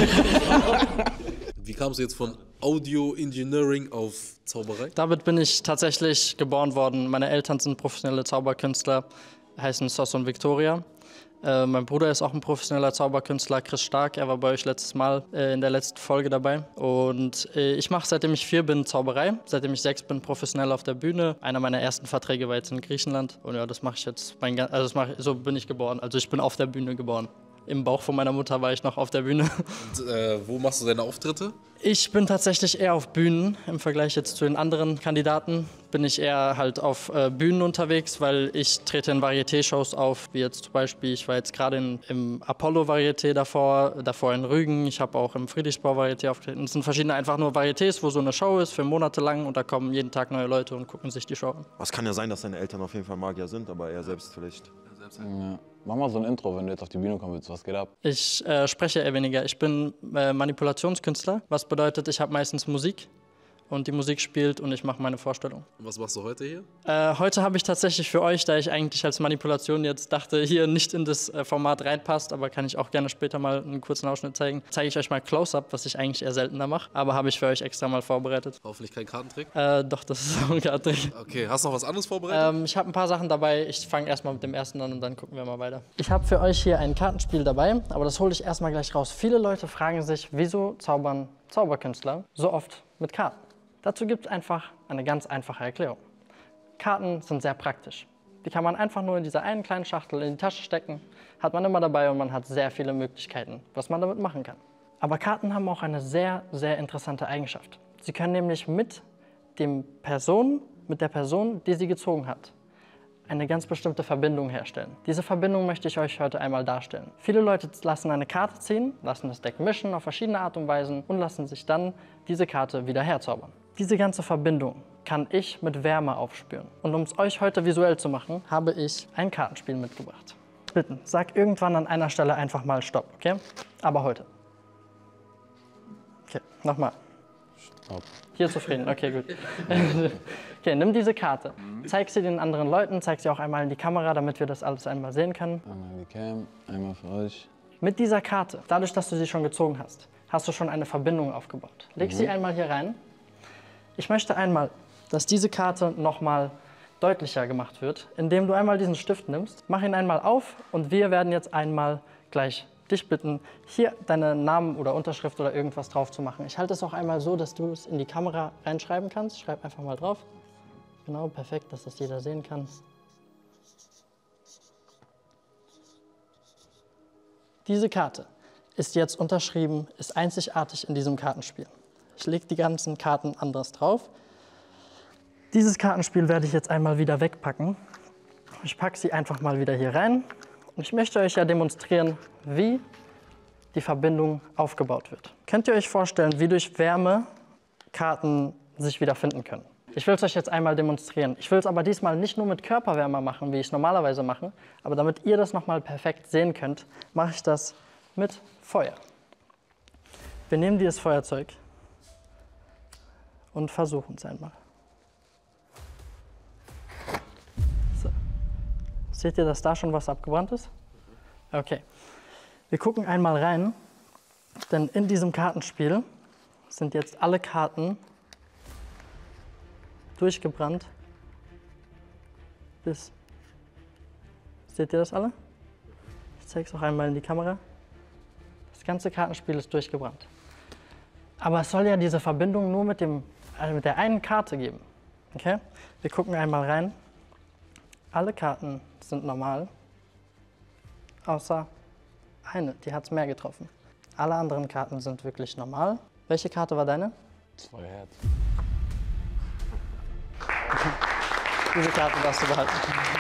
Wie kamst du jetzt von Audio Engineering auf Zauberei? Damit bin ich tatsächlich geboren worden. Meine Eltern sind professionelle Zauberkünstler, heißen Sos und Victoria. Äh, mein Bruder ist auch ein professioneller Zauberkünstler, Chris Stark. Er war bei euch letztes Mal äh, in der letzten Folge dabei. Und äh, ich mache, seitdem ich vier bin, Zauberei. Seitdem ich sechs bin, professionell auf der Bühne. Einer meiner ersten Verträge war jetzt in Griechenland. Und ja, das mache ich jetzt. Mein, also das mach, so bin ich geboren. Also ich bin auf der Bühne geboren. Im Bauch von meiner Mutter war ich noch auf der Bühne. Und, äh, wo machst du deine Auftritte? Ich bin tatsächlich eher auf Bühnen. Im Vergleich jetzt zu den anderen Kandidaten bin ich eher halt auf äh, Bühnen unterwegs, weil ich trete in Varieté-Shows auf, wie jetzt zum Beispiel, ich war jetzt gerade in- im Apollo-Varieté davor, davor in Rügen, ich habe auch im Friedrichsbau-Varieté aufgetreten. Es sind verschiedene einfach nur Varietés, wo so eine Show ist für Monate lang und da kommen jeden Tag neue Leute und gucken sich die Show an. Was kann ja sein, dass deine Eltern auf jeden Fall Magier sind, aber er selbst vielleicht. Ja. Mach mal so ein Intro, wenn du jetzt auf die Bühne kommen willst. Was geht ab? Ich äh, spreche eher weniger. Ich bin äh, Manipulationskünstler, was bedeutet, ich habe meistens Musik und die Musik spielt und ich mache meine Vorstellung. Und was machst du heute hier? Äh, heute habe ich tatsächlich für euch, da ich eigentlich als Manipulation jetzt dachte, hier nicht in das äh, Format reinpasst, aber kann ich auch gerne später mal einen kurzen Ausschnitt zeigen, zeige ich euch mal Close-Up, was ich eigentlich eher seltener mache, aber habe ich für euch extra mal vorbereitet. Hoffentlich kein Kartentrick? Äh, doch, das ist auch ein Kartentrick. Okay, hast du noch was anderes vorbereitet? Ähm, ich habe ein paar Sachen dabei, ich fange erstmal mit dem ersten an und dann gucken wir mal weiter. Ich habe für euch hier ein Kartenspiel dabei, aber das hole ich erstmal gleich raus. Viele Leute fragen sich, wieso zaubern Zauberkünstler so oft mit Karten? Dazu gibt es einfach eine ganz einfache Erklärung. Karten sind sehr praktisch. Die kann man einfach nur in dieser einen kleinen Schachtel in die Tasche stecken, hat man immer dabei und man hat sehr viele Möglichkeiten, was man damit machen kann. Aber Karten haben auch eine sehr, sehr interessante Eigenschaft. Sie können nämlich mit dem Person, mit der Person, die sie gezogen hat, eine ganz bestimmte Verbindung herstellen. Diese Verbindung möchte ich euch heute einmal darstellen. Viele Leute lassen eine Karte ziehen, lassen das Deck mischen auf verschiedene Art und Weisen und lassen sich dann diese Karte wieder herzaubern. Diese ganze Verbindung kann ich mit Wärme aufspüren. Und um es euch heute visuell zu machen, habe ich ein Kartenspiel mitgebracht. Bitten, sag irgendwann an einer Stelle einfach mal Stopp, okay? Aber heute. Okay, nochmal. Stopp. Hier zufrieden, okay, gut. Okay, nimm diese Karte, zeig sie den anderen Leuten, zeig sie auch einmal in die Kamera, damit wir das alles einmal sehen können. Einmal in die Cam, einmal für euch. Mit dieser Karte, dadurch, dass du sie schon gezogen hast, hast du schon eine Verbindung aufgebaut. Leg mhm. sie einmal hier rein. Ich möchte einmal, dass diese Karte nochmal deutlicher gemacht wird, indem du einmal diesen Stift nimmst, mach ihn einmal auf und wir werden jetzt einmal gleich dich bitten, hier deine Namen oder Unterschrift oder irgendwas drauf zu machen. Ich halte es auch einmal so, dass du es in die Kamera reinschreiben kannst. Schreib einfach mal drauf. Genau, perfekt, dass das jeder sehen kann. Diese Karte ist jetzt unterschrieben, ist einzigartig in diesem Kartenspiel. Ich lege die ganzen Karten anders drauf. Dieses Kartenspiel werde ich jetzt einmal wieder wegpacken. Ich packe sie einfach mal wieder hier rein. Und ich möchte euch ja demonstrieren, wie die Verbindung aufgebaut wird. Könnt ihr euch vorstellen, wie durch Wärme Karten sich wieder finden können? Ich will es euch jetzt einmal demonstrieren. Ich will es aber diesmal nicht nur mit Körperwärme machen, wie ich es normalerweise mache, aber damit ihr das nochmal perfekt sehen könnt, mache ich das mit Feuer. Wir nehmen dieses Feuerzeug und versuchen es einmal. So. Seht ihr, dass da schon was abgebrannt ist? Okay. Wir gucken einmal rein, denn in diesem Kartenspiel sind jetzt alle Karten durchgebrannt bis... Seht ihr das alle? Ich zeige es auch einmal in die Kamera. Das ganze Kartenspiel ist durchgebrannt. Aber es soll ja diese Verbindung nur mit, dem, also mit der einen Karte geben. Okay? Wir gucken einmal rein. Alle Karten sind normal, außer eine, die hat es mehr getroffen. Alle anderen Karten sind wirklich normal. Welche Karte war deine? Zwei Herz. Diese Karte darfst du behalten.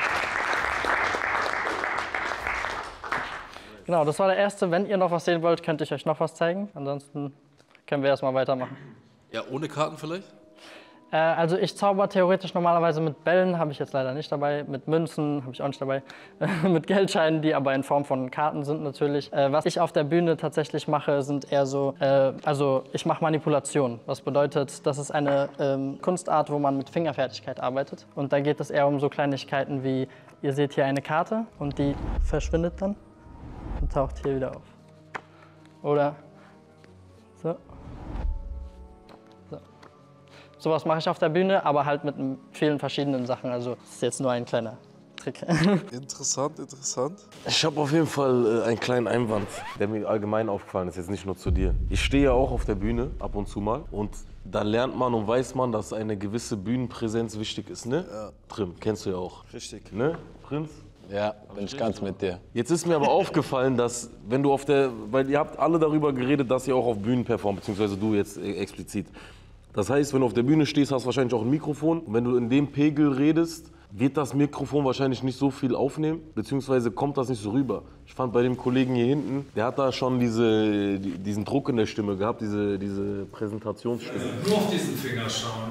Genau, das war der erste. Wenn ihr noch was sehen wollt, könnte ich euch noch was zeigen. Ansonsten können wir erstmal weitermachen. Ja, ohne Karten vielleicht? Äh, also ich zauber theoretisch normalerweise mit Bällen, habe ich jetzt leider nicht dabei. Mit Münzen habe ich auch nicht dabei. Mit Geldscheinen, die aber in Form von Karten sind natürlich. Äh, was ich auf der Bühne tatsächlich mache, sind eher so, äh, also ich mache Manipulation. Was bedeutet, das ist eine ähm, Kunstart, wo man mit Fingerfertigkeit arbeitet. Und da geht es eher um so Kleinigkeiten wie, ihr seht hier eine Karte und die verschwindet dann und taucht hier wieder auf. Oder so. So. Sowas mache ich auf der Bühne, aber halt mit vielen verschiedenen Sachen. Also das ist jetzt nur ein kleiner Trick. Interessant, interessant. Ich habe auf jeden Fall äh, einen kleinen Einwand, der mir allgemein aufgefallen ist, jetzt nicht nur zu dir. Ich stehe ja auch auf der Bühne ab und zu mal und da lernt man und weiß man, dass eine gewisse Bühnenpräsenz wichtig ist, ne? Ja. Trim, kennst du ja auch. Richtig. Ne, Prinz? Ja, bin ich ganz mit dir. Jetzt ist mir aber aufgefallen, dass wenn du auf der, weil ihr habt alle darüber geredet, dass ihr auch auf Bühnen performt, beziehungsweise du jetzt explizit. Das heißt, wenn du auf der Bühne stehst, hast du wahrscheinlich auch ein Mikrofon und wenn du in dem Pegel redest, wird das Mikrofon wahrscheinlich nicht so viel aufnehmen, beziehungsweise kommt das nicht so rüber. Ich fand bei dem Kollegen hier hinten, der hat da schon diese, die, diesen Druck in der Stimme gehabt, diese, diese Präsentationsstimme. Nur auf diesen Finger schauen.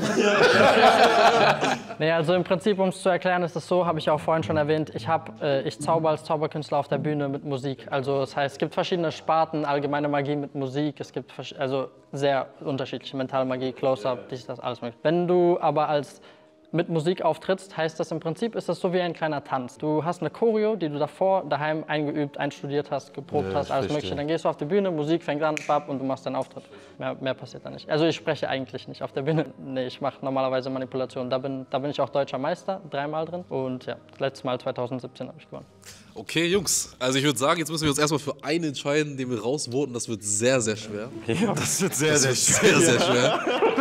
Nee, also im Prinzip, um es zu erklären, ist es so, habe ich auch vorhin schon erwähnt, ich, hab, äh, ich zauber als Zauberkünstler auf der Bühne mit Musik. Also das heißt, es gibt verschiedene Sparten, allgemeine Magie mit Musik, es gibt also sehr unterschiedliche mentale Magie, Close-Up, dies, das, alles mögliche. Wenn du aber als mit Musik auftrittst, heißt das im Prinzip, ist das so wie ein kleiner Tanz. Du hast eine Choreo, die du davor daheim eingeübt, einstudiert hast, geprobt Ja, hast, alles verstehe. mögliche. Dann gehst du auf die Bühne, Musik fängt an, bap, und du machst deinen Auftritt. Mehr, mehr passiert da nicht. Also ich spreche eigentlich nicht auf der Bühne. Nee, ich mache normalerweise Manipulationen. Da bin, da bin ich auch deutscher Meister, dreimal drin. Und ja, letztes Mal zwanzig siebzehn habe ich gewonnen. Okay, Jungs, also ich würde sagen, jetzt müssen wir uns erstmal für einen entscheiden, den wir rausvoten. Das wird sehr, sehr schwer. Ja, das wird sehr, Das sehr wird schwer. sehr, sehr schwer.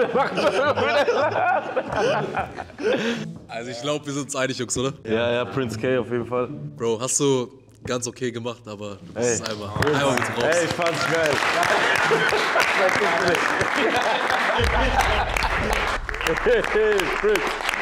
Also ich glaube, wir sind uns einig, Jungs, oder? Ja, ja, Prince K auf jeden Fall. Bro, hast du ganz okay gemacht, aber du bist Ey. es einmal, einmal mit raus. Ey, ich fand's geil. Hey, hey, Prince.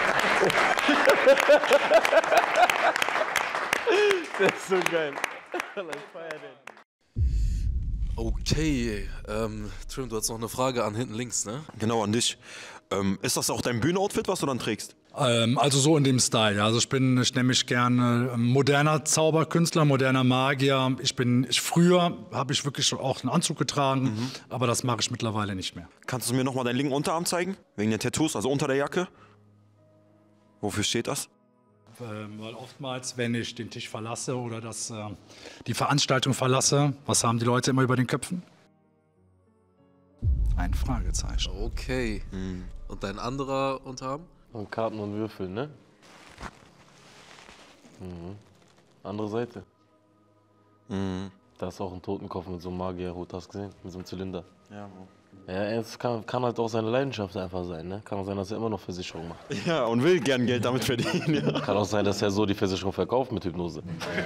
Das ist so geil. Ich feier den. Okay, ähm, Trim, du hast noch eine Frage an hinten links, ne? Genau, an dich. Ähm, ist das auch dein Bühnenoutfit, was du dann trägst? Ähm, also so in dem Style. Ja. Also ich bin, ich nenne mich gerne moderner Zauberkünstler, moderner Magier. Ich bin, ich, früher habe ich wirklich auch einen Anzug getragen, mhm. aber das mache ich mittlerweile nicht mehr. Kannst du mir nochmal deinen linken Unterarm zeigen? Wegen den Tattoos, also unter der Jacke? Wofür steht das? Ähm, weil oftmals, wenn ich den Tisch verlasse oder das, äh, die Veranstaltung verlasse, was haben die Leute immer über den Köpfen? Ein Fragezeichen. Okay. Mhm. Und dein anderer Unterarm? Und Karten und Würfel, ne? Mhm. Andere Seite. Mhm. Da ist auch ein Totenkopf mit so einem Magierhut, hast du gesehen? Mit so einem Zylinder. Ja, Ja, es kann, kann halt auch seine Leidenschaft einfach sein, ne? Kann auch sein, dass er immer noch Versicherung macht. ja, und will gern Geld damit verdienen. Ja. Kann auch sein, dass er so die Versicherung verkauft mit Hypnose.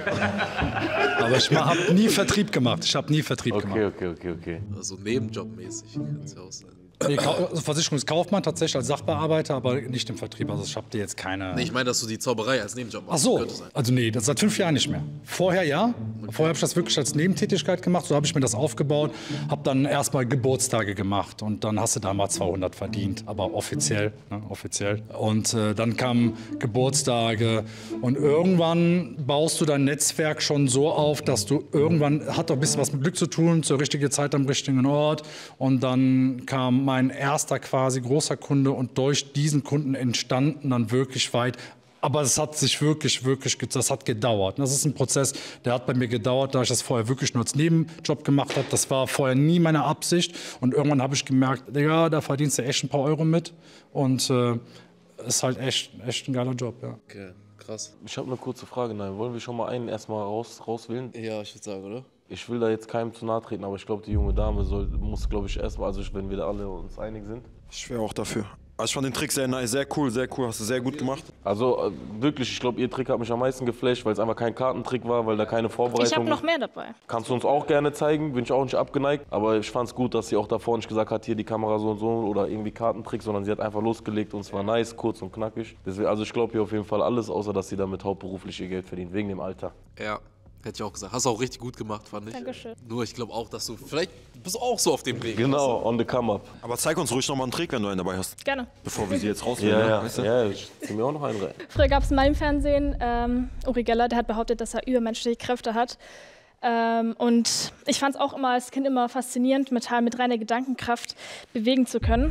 Aber ich habe nie Vertrieb gemacht. Ich habe nie Vertrieb Okay, gemacht. okay, okay, okay. Also nebenjobmäßig kann es ja auch sein. Nee, Kau- also Versicherungskaufmann tatsächlich als Sachbearbeiter, aber nicht im Vertrieb. Also ich habe dir jetzt keine. Nee, ich meine, dass du die Zauberei als Nebenjob Ach machst. so, Könnte sein. also nee, das seit fünf Jahren nicht mehr. Vorher ja. Vorher habe ich das wirklich als Nebentätigkeit gemacht. So habe ich mir das aufgebaut. Habe dann erstmal Geburtstage gemacht und dann hast du da mal zweihundert verdient, aber offiziell, ne, offiziell. Und äh, dann kamen Geburtstage und irgendwann baust du dein Netzwerk schon so auf, dass du irgendwann, hat doch ein bisschen was mit Glück zu tun, zur richtigen Zeit am richtigen Ort. Und dann kam mein erster quasi großer Kunde und durch diesen Kunden entstanden dann wirklich weit. Aber es hat sich wirklich, wirklich, das hat gedauert. Das ist ein Prozess, der hat bei mir gedauert, da ich das vorher wirklich nur als Nebenjob gemacht habe. Das war vorher nie meine Absicht. Und irgendwann habe ich gemerkt, ja, da verdienst du echt ein paar Euro mit. Und äh, ist halt echt, echt ein geiler Job, ja. Okay, krass. Ich habe eine kurze Frage, nein. Wollen wir schon mal einen erstmal raus, rauswählen? Ja, ich würde sagen, oder? Ich will da jetzt keinem zu nahe treten, aber ich glaube, die junge Dame soll, muss, glaube ich, erstmal, also wenn wir da alle uns einig sind. Ich wäre auch dafür. Also ich fand den Trick sehr nice, sehr cool, sehr cool, hast du sehr gut gemacht. Also äh, wirklich, ich glaube, ihr Trick hat mich am meisten geflasht, weil es einfach kein Kartentrick war, weil da keine Vorbereitung. Ich habe noch mehr dabei. Kannst du uns auch gerne zeigen, bin ich auch nicht abgeneigt. Aber ich fand es gut, dass sie auch davor nicht gesagt hat, hier die Kamera so und so oder irgendwie Kartentrick, sondern sie hat einfach losgelegt und es war nice, kurz und knackig. Deswegen, also ich glaube hier auf jeden Fall alles, außer dass sie damit hauptberuflich ihr Geld verdient, wegen dem Alter. Ja, hätte ich auch gesagt. Hast du auch richtig gut gemacht, fand ich. Dankeschön. Nur ich glaube auch, dass du, vielleicht bist du auch so auf dem Weg. Genau, on the come up. Aber zeig uns ruhig noch mal einen Trick, wenn du einen dabei hast. Gerne. Bevor wir sie jetzt rausnehmen. Ja, ja, weißt du? ja, ich zieh mir auch noch einen rein. Früher gab es in meinem Fernsehen ähm, Uri Geller, der hat behauptet, dass er übermenschliche Kräfte hat. Ähm, und ich fand es auch immer als Kind immer faszinierend, Metall mit reiner Gedankenkraft bewegen zu können.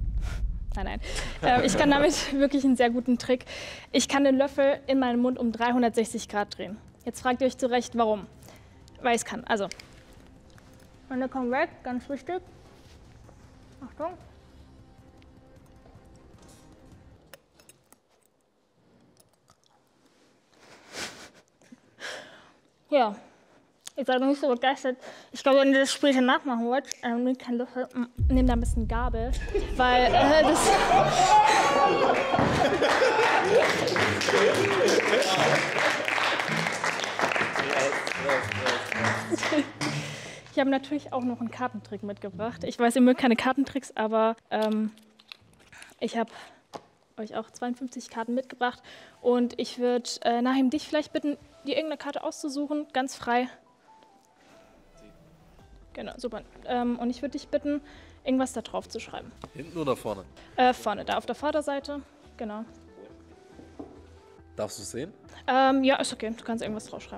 Nein, nein. Äh, ich kann damit wirklich einen sehr guten Trick. Ich kann den Löffel in meinem Mund um dreihundertsechzig Grad drehen. Jetzt fragt ihr euch zu Recht, warum. Weil ich es kann. Also, und der kommt weg, ganz wichtig. Achtung. Ja, ich seid noch nicht so begeistert. Ich glaube, wenn ihr das später nachmachen wollt, ähm, nehmt kein Löffel, nehmt da ein bisschen Gabel, weil äh, das... Ich habe natürlich auch noch einen Kartentrick mitgebracht. Ich weiß, ihr mögt keine Kartentricks, aber ähm, ich habe euch auch zweiundfünfzig Karten mitgebracht. Und ich würde äh, Nahim dich vielleicht bitten, dir irgendeine Karte auszusuchen, ganz frei. Genau, super. Ähm, und ich würde dich bitten, irgendwas da drauf zu schreiben. Hinten oder vorne? Äh, vorne, da auf der Vorderseite. Genau. Darfst du es sehen? Ähm, ja, ist okay. Du kannst irgendwas draufschreiben.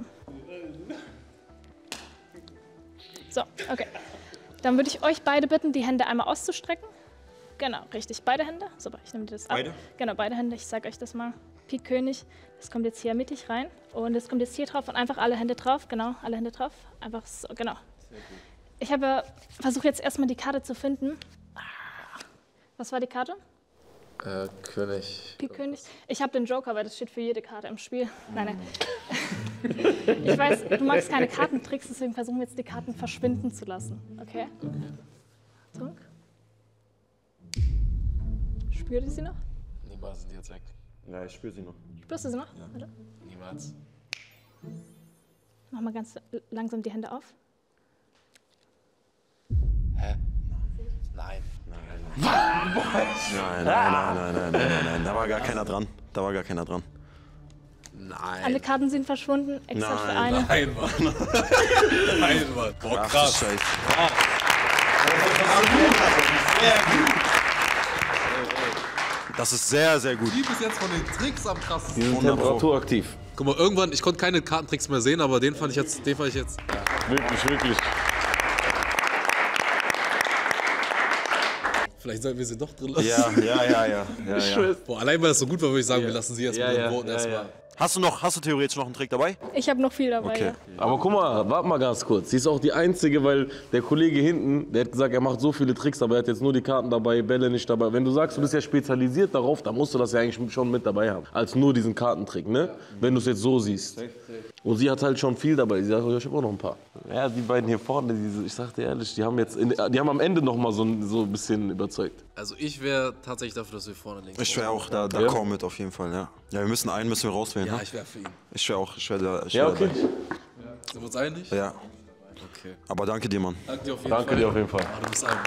So, okay. Dann würde ich euch beide bitten, die Hände einmal auszustrecken. Genau, richtig. Beide Hände. Super, ich nehme das ab. Beide? Genau, beide Hände. Ich sage euch das mal. Pik König. Das kommt jetzt hier mittig rein. Und das kommt jetzt hier drauf und einfach alle Hände drauf. Genau, alle Hände drauf. Einfach so, genau. Ich habe versucht jetzt erstmal die Karte zu finden. Was war die Karte? Äh, König. Pik König. Ich habe den Joker, weil das steht für jede Karte im Spiel. Nein, nein. Ich weiß, du magst keine Kartentricks, deswegen versuchen wir jetzt die Karten verschwinden zu lassen. Okay? Drück. Spürt ihr sie noch? Niemals sind die jetzt weg. Ja, ich spüre sie noch. Spürst du sie noch? Ja. Warte. Niemals. Mach mal ganz langsam die Hände auf. Hä? Nein. Nein, nein, nein, nein, nein, nein, nein, nein. Da war gar keiner dran. Da war gar keiner dran. Nein. Alle Karten sind verschwunden, extra für eine. Nein, Mann. Nein, Mann. Boah, Ach, krass. Scheiße. Das ist sehr, sehr gut. Die bis jetzt von den Tricks am krassesten. Die sind temperaturaktiv. Guck mal, irgendwann, ich konnte keine Kartentricks mehr sehen, aber den fand ich jetzt, den fand ich jetzt. Ja. Wirklich, wirklich. Vielleicht sollten wir sie doch drin lassen. Ja, ja, ja, ja. ja, ja. Boah, allein weil das so gut war, würde ich sagen, wir lassen sie jetzt Ja, mit ja, dem Voten ja, erstmal. ja. Hast du noch, hast du theoretisch noch einen Trick dabei? Ich habe noch viel dabei. Okay. Ja. Aber guck mal, warte mal ganz kurz. Sie ist auch die Einzige, weil der Kollege hinten, der hat gesagt, er macht so viele Tricks, aber er hat jetzt nur die Karten dabei, Bälle nicht dabei. Wenn du sagst, du bist ja spezialisiert darauf, dann musst du das ja eigentlich schon mit dabei haben. Als nur diesen Kartentrick, ne? Wenn du es jetzt so siehst. Und sie hat halt schon viel dabei. Sie sagt, ich habe auch noch ein paar. Ja, die beiden hier vorne, die, ich sag dir ehrlich, die haben jetzt, in, die haben am Ende noch mal so, so ein bisschen überzeugt. Also ich wäre tatsächlich dafür, dass wir vorne links. Ich wäre auch da, da Ja? kaum mit auf jeden Fall, ja. Ja, wir müssen einen müssen wir rauswählen. Ja, ne? ich wäre für ihn. Ich wäre auch, ich wäre da. Ich Ja, wär okay. Sind wir uns einig? dabei. Ja, Okay. aber danke dir, Mann. Danke dir auf jeden Danke Fall. dir auf jeden Fall. Ah, du bist ein.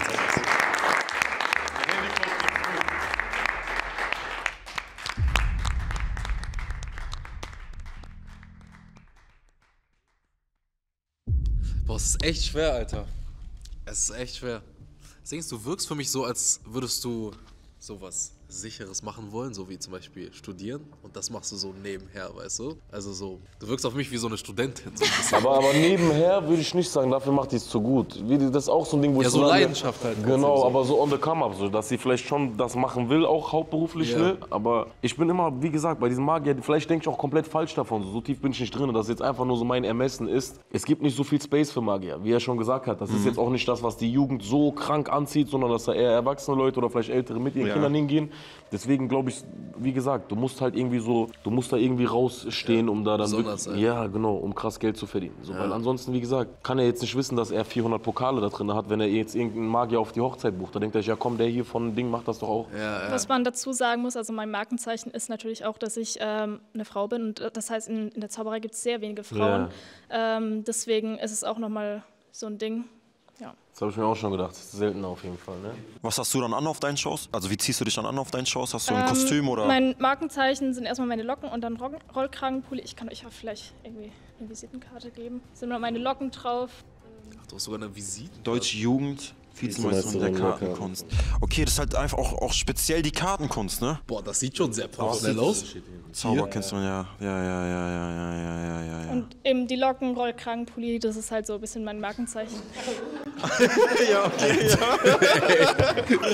Boah, es ist echt schwer, Alter. Es ist echt schwer. Denkst du, wirkst für mich so, als würdest du sowas Sicheres machen wollen, so wie zum Beispiel studieren, und das machst du so nebenher, weißt du? Also so, du wirkst auf mich wie so eine Studentin. So ein bisschen. Aber, aber nebenher würde ich nicht sagen, dafür macht die es zu gut. Wie, das ist auch so ein Ding, wo Ja, ich so sage, Leidenschaft halt. Genau, So. aber so on the come up, so, dass sie vielleicht schon das machen will, auch hauptberuflich, Ja. ne? Aber ich bin immer, wie gesagt, bei diesem Magier, vielleicht denke ich auch komplett falsch davon, so, so tief bin ich nicht drin, dass jetzt einfach nur so mein Ermessen ist. Es gibt nicht so viel Space für Magier, wie er schon gesagt hat. Das ist jetzt auch nicht das, was die Jugend so krank anzieht, sondern dass da eher erwachsene Leute oder vielleicht Ältere mit ihren Ja. Kindern hingehen. Deswegen glaube ich, wie gesagt, du musst halt irgendwie so, du musst da irgendwie rausstehen, um da dann Besonders wirklich, sein. ja, genau, um krass Geld zu verdienen. So, weil ansonsten, wie gesagt, kann er jetzt nicht wissen, dass er vierhundert Pokale da drin hat, wenn er jetzt irgendeinen Magier auf die Hochzeit bucht. Da denkt er sich, ja komm, der hier von Ding macht das doch auch. Ja, ja. Was man dazu sagen muss, also mein Markenzeichen ist natürlich auch, dass ich ähm, eine Frau bin. Und das heißt, in, in der Zauberei gibt es sehr wenige Frauen. Ähm, deswegen ist es auch nochmal so ein Ding. Ja. Das habe ich mir auch schon gedacht. Das ist selten auf jeden Fall, ne? Was hast du dann an auf deinen Shows? Also wie ziehst du dich dann an auf deinen Shows? Hast du ein Ähm, Kostüm oder? Mein Markenzeichen sind erstmal meine Locken und dann Rock Rollkragenpulli. Ich kann euch auch vielleicht irgendwie eine Visitenkarte geben. Sind noch meine Locken drauf. Ach, du hast sogar eine Visite. Deutsche Jugend, Vizemeisterin der Vizemeisterin der Kartenkunst. Okay, das ist halt einfach auch, auch speziell die Kartenkunst, ne? Boah, das sieht schon sehr professionell aus. Zauberkünstler, ja. Ja, ja, ja, ja, ja, ja, ja, ja, ja. Und eben die Locken, Rollkragenpulli, das ist halt so ein bisschen mein Markenzeichen. Ja, okay, ja.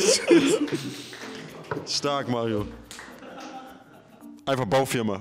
Stark, Mario. Einfach Baufirma.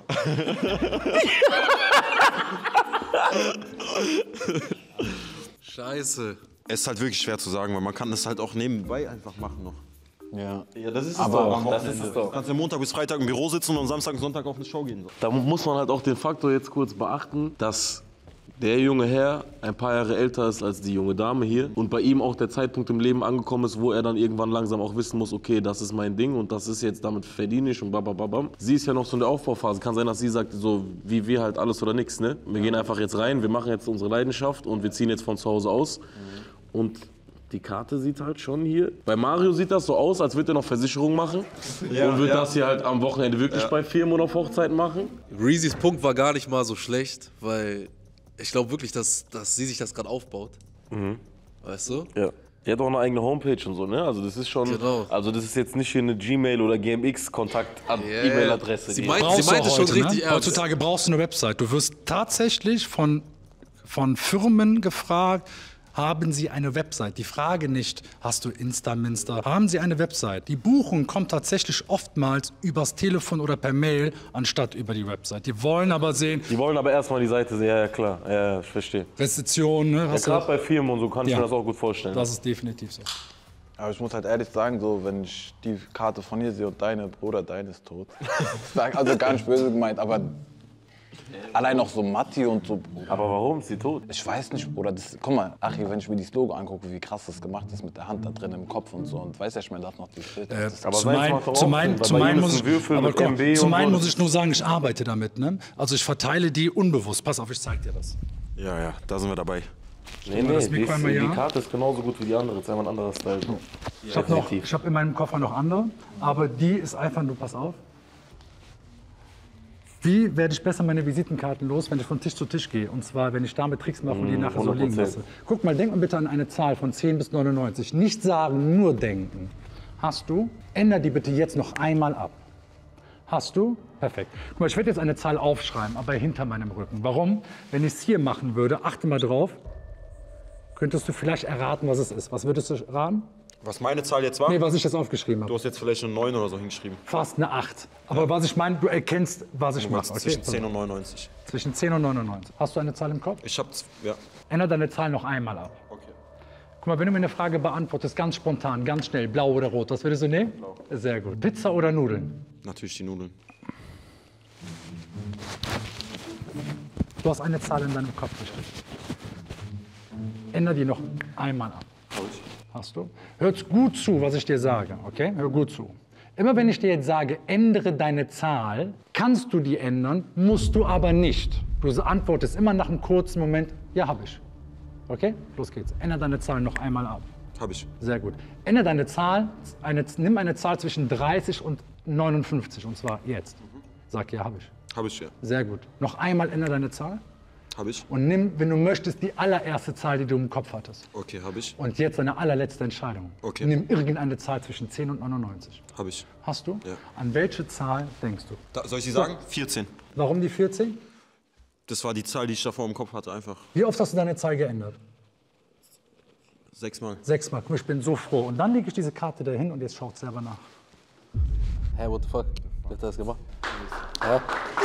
Scheiße. Es ist halt wirklich schwer zu sagen, weil man kann das halt auch nebenbei einfach machen noch. Ja. Ja, das ist es Aber doch. das ist es doch. Du kannst ja Montag bis Freitag im Büro sitzen und am Samstag und Sonntag auf eine Show gehen. So. Da muss man halt auch den Faktor jetzt kurz beachten, dass der junge Herr ein paar Jahre älter ist als die junge Dame hier und bei ihm auch der Zeitpunkt im Leben angekommen ist, wo er dann irgendwann langsam auch wissen muss, okay, das ist mein Ding und das ist jetzt, damit verdiene ich und babababam. Sie ist ja noch so in der Aufbauphase. Kann sein, dass sie sagt, so wie wir halt alles oder nichts, ne? Wir gehen einfach jetzt rein, wir machen jetzt unsere Leidenschaft und wir ziehen jetzt von zu Hause aus. Und die Karte sieht halt schon hier. Bei Mario sieht das so aus, als würde er noch Versicherung machen. Ja, und würde ja. das hier halt am Wochenende wirklich Ja. bei Firmen oder auf Hochzeiten machen. Reezys Punkt war gar nicht mal so schlecht, weil ich glaube wirklich, dass, dass sie sich das gerade aufbaut. Mhm. Weißt du? Ja. Die hat auch eine eigene Homepage und so, ne? Also das ist schon, Genau. also das ist jetzt nicht hier eine Gmail oder G M X-Kontakt-E-Mail-Adresse. Sie die- meint- Brauchst sie meinte du schon heute, richtig ne? ernst. Heutzutage brauchst du eine Website. Du wirst tatsächlich von, von Firmen gefragt, haben Sie eine Website? Die Frage nicht, hast du Insta, Minsta? Haben Sie eine Website? Die Buchung kommt tatsächlich oftmals übers Telefon oder per Mail, anstatt über die Website. Die wollen aber sehen, Die wollen aber erstmal die Seite sehen, ja, ja klar, ja, ja, ich verstehe. Restriktionen, ne? Ja, Hast gerade du, bei Firmen und so kann ich Ja. mir das auch gut vorstellen. das ist definitiv so. Aber ich muss halt ehrlich sagen, so, wenn ich die Karte von hier sehe und deine, Bruder, deine ist tot. Sag also gar nicht böse gemeint, aber allein auch so Matti und so. Aber warum ist sie tot? Ich weiß nicht, Bruder. Das, guck mal, Achi, wenn ich mir dieses Logo angucke, wie krass das gemacht ist mit der Hand da drin im Kopf und so. Und weiß ja, ich meine, das noch die Bild. Äh, Aber zu seins meinen, macht doch zu auch meinen, Sinn, weil zu bei meinen ihm muss ist ich, ein Würfel aber mit guck, M B zu und meinen so. muss ich nur sagen, ich arbeite damit. Ne? Also ich verteile die unbewusst. Pass auf, ich zeig dir das. Ja, ja, da sind wir dabei. Nee, mal nee, das die, Mikro ist, einmal die ja. Karte ist genauso gut wie die andere, jetzt einmal ein anderer Style. Ich habe noch, ich hab in meinem Koffer noch andere, aber die ist einfach nur, pass auf. Wie werde ich besser meine Visitenkarten los, wenn ich von Tisch zu Tisch gehe? Und zwar, wenn ich damit Tricks mache und die nachher so liegen hundert lasse. Prozent. Guck mal, denk mal bitte an eine Zahl von zehn bis neunundneunzig. Nicht sagen, nur denken. Hast du? Änder die bitte jetzt noch einmal ab. Hast du? Perfekt. Guck mal, ich werde jetzt eine Zahl aufschreiben, aber hinter meinem Rücken. Warum? Wenn ich es hier machen würde, achte mal drauf, könntest du vielleicht erraten, was es ist. Was würdest du raten? Was meine Zahl jetzt war? Nee, was ich jetzt aufgeschrieben Du habe. hast jetzt vielleicht eine neun oder so hingeschrieben. Fast eine acht. Aber was ich meine, du erkennst, was ich Du mache. meinst Okay? zwischen zehn und neunundneunzig. Zwischen zehn und neunundneunzig. Hast du eine Zahl im Kopf? Ich hab's, ja. Ändere deine Zahl noch einmal ab. Okay. Guck mal, wenn du mir eine Frage beantwortest, ganz spontan, ganz schnell, blau oder rot, was würdest du nehmen? Blau. Sehr gut. Pizza oder Nudeln? Natürlich die Nudeln. Du hast eine Zahl in deinem Kopf, richtig? Ändere die noch einmal ab. Hast du? Hört gut zu, was ich dir sage, okay? Hör gut zu. Immer wenn ich dir jetzt sage, ändere deine Zahl, kannst du die ändern, musst du aber nicht. Du antwortest immer nach einem kurzen Moment, ja, habe ich. Okay? Los geht's. Ändere deine Zahl noch einmal ab. Hab ich. Sehr gut. Ändere deine Zahl, eine, nimm eine Zahl zwischen dreißig und neunundfünfzig, und zwar jetzt. Sag, ja, habe ich. Hab ich, ja. Sehr gut. Noch einmal ändere deine Zahl Hab ich. und nimm, wenn du möchtest, die allererste Zahl, die du im Kopf hattest. Okay, hab ich. Und jetzt deine allerletzte Entscheidung. Okay. Nimm irgendeine Zahl zwischen zehn und neunundneunzig. Hab ich. Hast du? Ja. An welche Zahl denkst du? Da, soll ich die sagen? vierzehn. Warum die vierzehn? Das war die Zahl, die ich davor im Kopf hatte, einfach. Wie oft hast du deine Zahl geändert? Sechsmal. Sechsmal. Guck mal, ich bin so froh. Und dann lege ich diese Karte dahin und jetzt schaut selber nach. Hey, what the fuck? Wer hat das gemacht? Ja.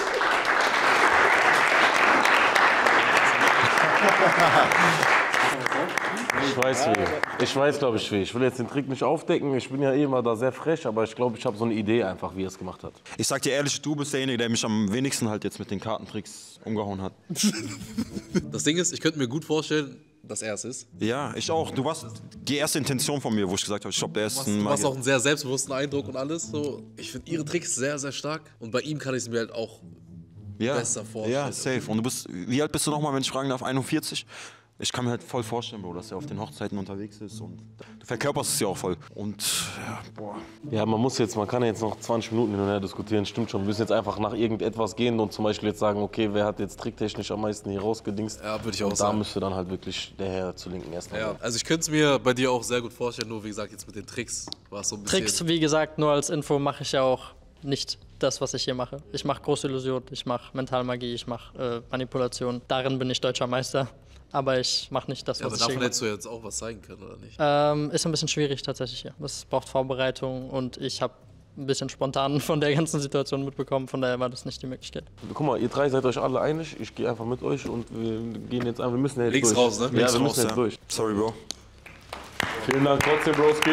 Ich weiß wie. Ich weiß, glaube ich, wie. Ich will jetzt den Trick nicht aufdecken. Ich bin ja eh immer da sehr frech, aber ich glaube, ich habe so eine Idee einfach, wie er es gemacht hat. Ich sag dir ehrlich, du bist derjenige, der mich am wenigsten halt jetzt mit den Kartentricks umgehauen hat. Das Ding ist, ich könnte mir gut vorstellen, dass er es ist. Ja, ich auch. Du warst die erste Intention von mir, wo ich gesagt habe, ich glaube, der ist ein Du hast Magier. auch einen sehr selbstbewussten Eindruck und alles. So. Ich finde ihre Tricks sehr, sehr stark. Und bei ihm kann ich es mir halt auch ja. besser vorstellen. Ja, safe. Und du bist, wie alt bist du nochmal, wenn ich fragen darf? einundvierzig? Ich kann mir halt voll vorstellen, Bro, dass er auf den Hochzeiten unterwegs ist und du verkörperst es ja auch voll. Und ja, boah. Ja, man muss jetzt, man kann ja jetzt noch zwanzig Minuten hin und her diskutieren, stimmt schon. Wir müssen jetzt einfach nach irgendetwas gehen und zum Beispiel jetzt sagen, okay, wer hat jetzt tricktechnisch am meisten hier rausgedingst? Ja, würde ich auch und sagen. Da müsste dann halt wirklich der Herr zu linken erstmal. Ja, also ich könnte es mir bei dir auch sehr gut vorstellen, nur wie gesagt, jetzt mit den Tricks war es so ein bisschen... Tricks, wie gesagt, nur als Info mache ich ja auch nicht das, was ich hier mache. Ich mache große Illusion, ich mache Mentalmagie, ich mache äh, Manipulation. Darin bin ich deutscher Meister. Aber ich mache nicht das, Ja, was aber ich hier davon mache. hättest du jetzt auch was zeigen können, oder nicht? Ähm, ist ein bisschen schwierig tatsächlich hier. Es braucht Vorbereitung und ich habe ein bisschen spontan von der ganzen Situation mitbekommen. Von daher war das nicht die Möglichkeit. Guck mal, ihr drei seid euch alle einig. Ich gehe einfach mit euch und wir gehen jetzt an. Wir müssen jetzt Links durch. raus, ne? Ja, Links wir raus, müssen jetzt ja. durch. Sorry, Bro. Vielen Dank trotzdem, Broski.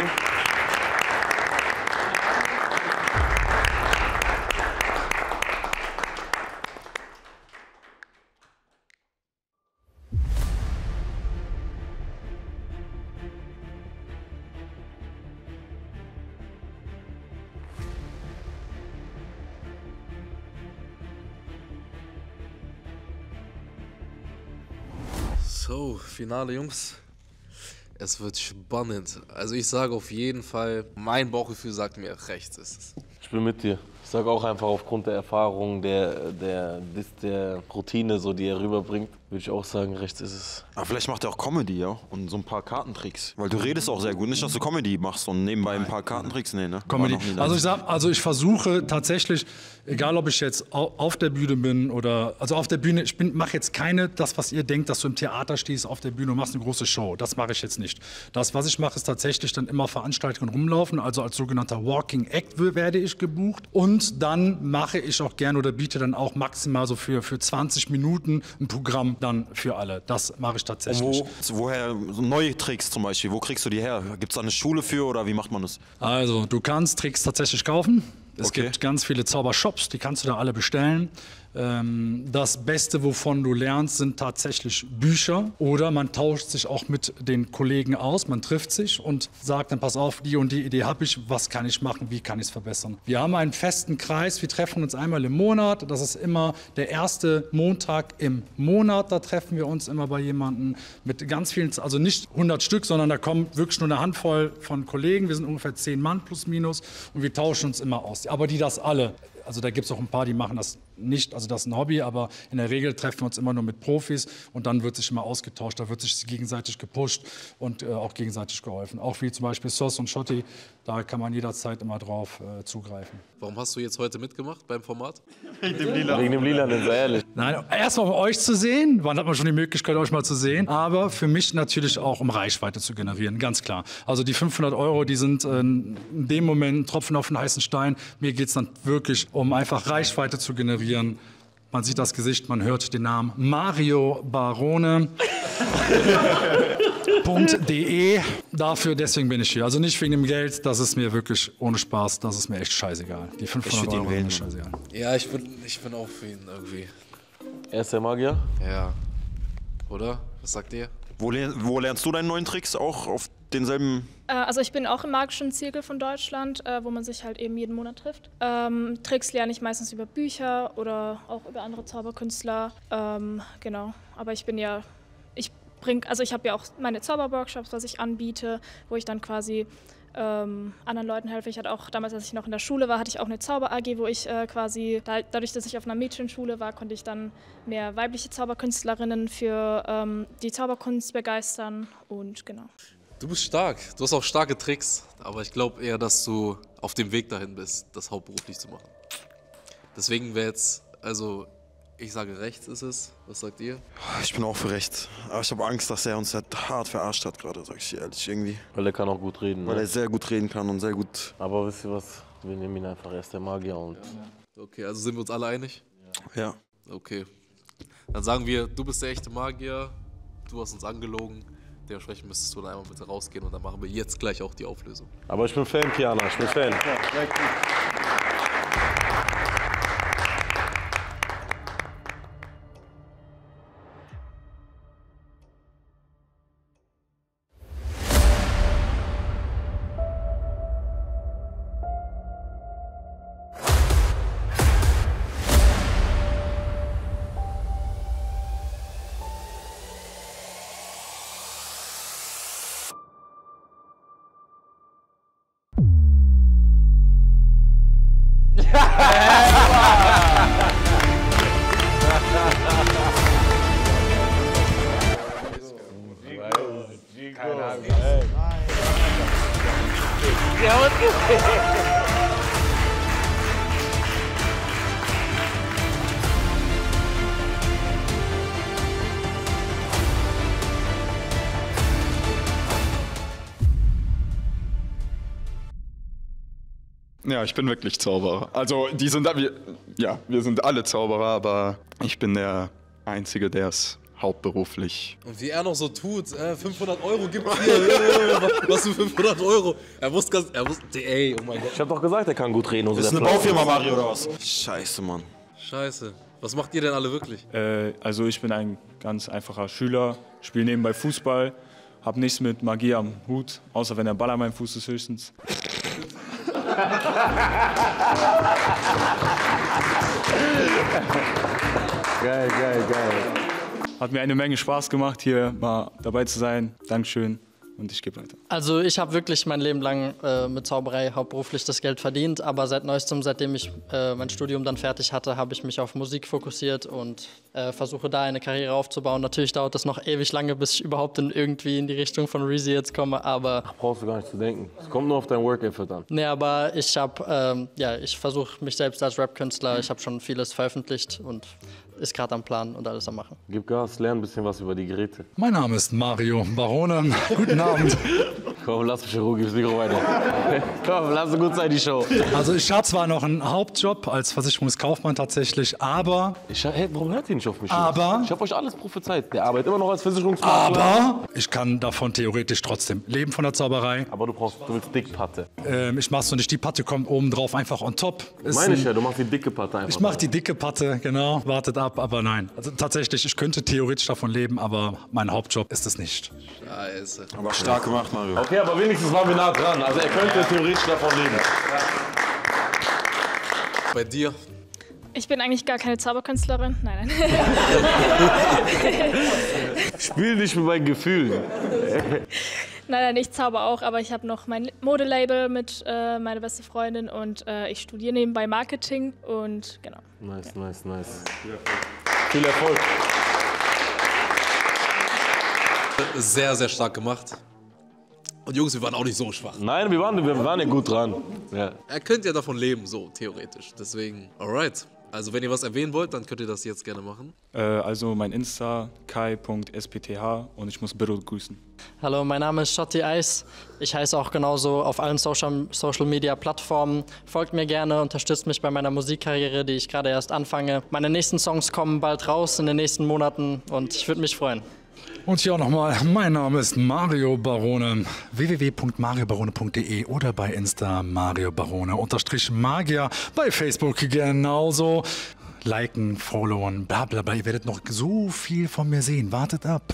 So, Finale, Jungs. Es wird spannend. Also ich sage auf jeden Fall, mein Bauchgefühl sagt mir, rechts ist es. Ich bin mit dir. Ich sage auch einfach aufgrund der Erfahrung, der, der, der Routine, so, die er rüberbringt, würde ich auch sagen, rechts ist es. Aber vielleicht macht er auch Comedy, ja? Und so ein paar Kartentricks. Weil du redest auch sehr gut. Nicht, dass du Comedy machst und nebenbei ein paar Kartentricks. Nee, ne? Comedy. Also ich sag, also ich versuche tatsächlich, egal ob ich jetzt auf der Bühne bin oder, also auf der Bühne, ich mache jetzt keine, das was ihr denkt, dass du im Theater stehst, auf der Bühne und machst eine große Show. Das mache ich jetzt nicht. Das, was ich mache, ist tatsächlich dann immer Veranstaltungen rumlaufen. Also als sogenannter Walking Act werde ich gebucht. Und dann mache ich auch gerne oder biete dann auch maximal so für, für zwanzig Minuten ein Programm dann für alle. Das mache ich tatsächlich. Wo, woher so neue Tricks zum Beispiel, wo kriegst du die her? Gibt es da eine Schule für oder wie macht man das? Also du kannst Tricks tatsächlich kaufen. Es Okay. gibt ganz viele Zaubershops, die kannst du da alle bestellen. Ähm, das Beste, wovon du lernst, sind tatsächlich Bücher. Oder man tauscht sich auch mit den Kollegen aus, man trifft sich und sagt dann, pass auf, die und die Idee habe ich, was kann ich machen, wie kann ich es verbessern. Wir haben einen festen Kreis, wir treffen uns einmal im Monat. Das ist immer der erste Montag im Monat. Da treffen wir uns immer bei jemandem mit ganz vielen, also nicht hundert Stück, sondern da kommen wirklich nur eine Handvoll von Kollegen. Wir sind ungefähr zehn Mann plus minus und wir tauschen uns immer aus. Aber die das alle, also da gibt es auch ein paar, die machen das nicht, also das ist ein Hobby, aber in der Regel treffen wir uns immer nur mit Profis und dann wird sich immer ausgetauscht, da wird sich gegenseitig gepusht und äh, auch gegenseitig geholfen. Auch wie zum Beispiel Sos und Schotti, da kann man jederzeit immer drauf äh, zugreifen. Warum hast du jetzt heute mitgemacht beim Format? Wegen dem Lila. Wegen dem Lila, sei ehrlich. Nein, erstmal um euch zu sehen, wann hat man schon die Möglichkeit, euch mal zu sehen, aber für mich natürlich auch, um Reichweite zu generieren, ganz klar. Also die fünfhundert Euro, die sind äh, in dem Moment ein Tropfen auf den heißen Stein. Mir geht es dann wirklich um einfach Reichweite zu generieren. Man sieht das Gesicht, man hört den Namen Mario Barone. .de. Dafür, deswegen bin ich hier. Also nicht wegen dem Geld, das ist mir wirklich ohne Spaß, das ist mir echt scheißegal. Die fünfhundert Euro sind mir scheißegal. Ja, ich bin, ich bin auch für ihn irgendwie. Er ist der Magier? Ja. Oder? Was sagt ihr? Wo, lern, wo lernst du deine neuen Tricks? Auch auf denselben... Äh, also ich bin auch im magischen Zirkel von Deutschland, äh, wo man sich halt eben jeden Monat trifft. Ähm, Tricks lerne ich meistens über Bücher oder auch über andere Zauberkünstler. Ähm, genau, aber ich bin ja, ich bring, also ich habe ja auch meine Zauberworkshops, was ich anbiete, wo ich dann quasi ähm, anderen Leuten helfe. Ich hatte auch damals, als ich noch in der Schule war, hatte ich auch eine Zauber-A G, wo ich äh, quasi, da, dadurch, dass ich auf einer Mädchenschule war, konnte ich dann mehr weibliche Zauberkünstlerinnen für ähm, die Zauberkunst begeistern und genau. Du bist stark. Du hast auch starke Tricks. Aber ich glaube eher, dass du auf dem Weg dahin bist, das hauptberuflich zu machen. Deswegen wäre jetzt, also ich sage rechts ist es. Was sagt ihr? Ich bin auch für rechts. Aber ich habe Angst, dass er uns halt hart verarscht hat gerade, sag ich dir ehrlich irgendwie. Weil er kann auch gut reden. Weil ne? er sehr gut reden kann und sehr gut... Aber wisst ihr was? Wir nehmen ihn einfach. Er ist der Magier und... Okay, also sind wir uns alle einig? Ja. Okay. Dann sagen wir, du bist der echte Magier. Du hast uns angelogen. Dementsprechend müsstest du dann einmal bitte rausgehen und dann machen wir jetzt gleich auch die Auflösung. Aber ich bin Fan, Kiana, ich bin Fan. Ja, ich bin wirklich Zauberer. Also die sind, wir, ja, wir sind alle Zauberer, aber ich bin der Einzige, der es hauptberuflich. Und wie er noch so tut, äh, fünfhundert Euro gibt hier, äh, was für fünfhundert Euro? Er wusste ganz, er wusste, ey, oh mein Gott. Ich hab doch gesagt, er kann gut reden. Und Ist so eine Baufirma, Mario, oder was? Scheiße, Mann. Scheiße. Was macht ihr denn alle wirklich? Äh, also ich bin ein ganz einfacher Schüler, spiele nebenbei Fußball, habe nichts mit Magie am Hut, außer wenn der Ball an meinem Fuß ist höchstens. Geil, geil, geil. Hat mir eine Menge Spaß gemacht, hier mal dabei zu sein. Dankeschön und ich gebe weiter. Also ich habe wirklich mein Leben lang äh, mit Zauberei hauptberuflich das Geld verdient, aber seit neuestem, seitdem ich äh, mein Studium dann fertig hatte, habe ich mich auf Musik fokussiert und äh, versuche da eine Karriere aufzubauen. Natürlich dauert das noch ewig lange, bis ich überhaupt in, irgendwie in die Richtung von Reezy jetzt komme, aber... Ach, brauchst du gar nicht zu denken. Es kommt nur auf dein Work-Effort an. Nee, aber ich habe, ähm, ja, ich versuche mich selbst als Rap-Künstler, ich habe schon vieles veröffentlicht und ist gerade am Plan und alles am Machen. Gib Gas, lern ein bisschen was über die Geräte. Mein Name ist Mario Barone. Guten Abend. Komm, lass mich in Ruhe, gib das Mikro weiter. Komm, lass so gut sein, die Show. Also ich habe zwar noch einen Hauptjob als Versicherungskaufmann tatsächlich, aber... Ich, hey, warum hört ihr nicht auf mich? Aber... Ich habe euch alles prophezeit. Der arbeitet immer noch als Versicherungsmakler. Aber ich kann davon theoretisch trotzdem leben von der Zauberei. Aber du brauchst, du willst Dickpatte. Ähm, ich mach's so nicht, die Patte kommt oben drauf einfach on top. Ist Meine ich ein, ja, du machst die dicke Patte einfach. Ich mach die dicke Patte, genau, wartet ab, aber nein. Also tatsächlich, ich könnte theoretisch davon leben, aber mein Hauptjob ist es nicht. Scheiße. Aber stark gemacht, Mario. Okay, aber wenigstens waren wir nah dran. Also er könnte theoretisch davon leben. Bei dir? Ich bin eigentlich gar keine Zauberkünstlerin. Nein, nein. Spiel nicht mit meinen Gefühlen. Nein, nein, ich zauber auch, aber ich habe noch mein Modelabel mit äh, meiner beste Freundin und äh, ich studiere nebenbei Marketing und genau. Nice, nice, nice. Viel Erfolg. Sehr, sehr stark gemacht. Und Jungs, wir waren auch nicht so schwach. Nein, wir waren, wir waren ja gut dran. Ja. Er könnte ja davon leben, so theoretisch. Deswegen, alright. Also wenn ihr was erwähnen wollt, dann könnt ihr das jetzt gerne machen. Äh, also mein Insta, kai punkt s p t h und ich muss Birro grüßen. Hallo, mein Name ist Schotti Eis. Ich heiße auch genauso auf allen Social, Social Media Plattformen. Folgt mir gerne, unterstützt mich bei meiner Musikkarriere, die ich gerade erst anfange. Meine nächsten Songs kommen bald raus in den nächsten Monaten und ich würde mich freuen. Und hier auch nochmal, mein Name ist Mario Barone, w w w punkt mario barone punkt d e oder bei Insta Mario Barone unterstrich Magier, bei Facebook genauso. Liken, followen, bla bla bla, ihr werdet noch so viel von mir sehen, wartet ab.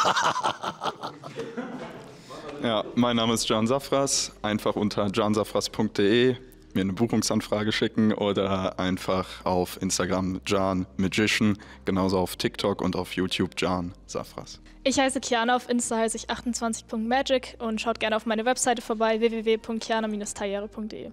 Ja, mein Name ist Can Safras, einfach unter can safras punkt d e mir eine Buchungsanfrage schicken oder einfach auf Instagram Can Magician, genauso auf TikTok und auf YouTube Can Safras. Ich heiße Kiana, auf Insta heiße ich achtundzwanzig punkt magic und schaut gerne auf meine Webseite vorbei, w w w punkt kiana taillere punkt d e.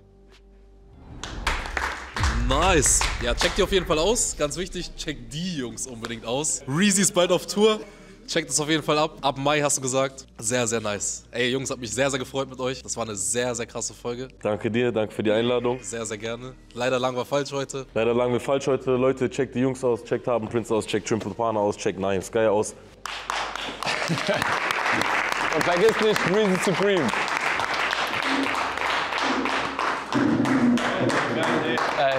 Nice. Ja, checkt die auf jeden Fall aus. Ganz wichtig, checkt die Jungs unbedingt aus. Reezy ist bald auf Tour. Checkt es auf jeden Fall ab. Ab Mai hast du gesagt. Sehr, sehr nice. Ey, Jungs, hat mich sehr, sehr gefreut mit euch. Das war eine sehr, sehr krasse Folge. Danke dir, danke für die Einladung. Sehr, sehr gerne. Leider lang war falsch heute. Leider lagen wir falsch heute. Leute, checkt die Jungs aus, checkt Haben Prince aus, checkt Triple Pana aus, checkt Nine Sky aus. Und vergiss nicht Reezy Supreme. Ey.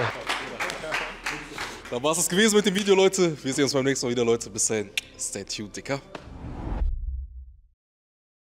Dann war es das gewesen mit dem Video, Leute. Wir sehen uns beim nächsten Mal wieder, Leute. Bis dahin. Stay tuned, Dicker.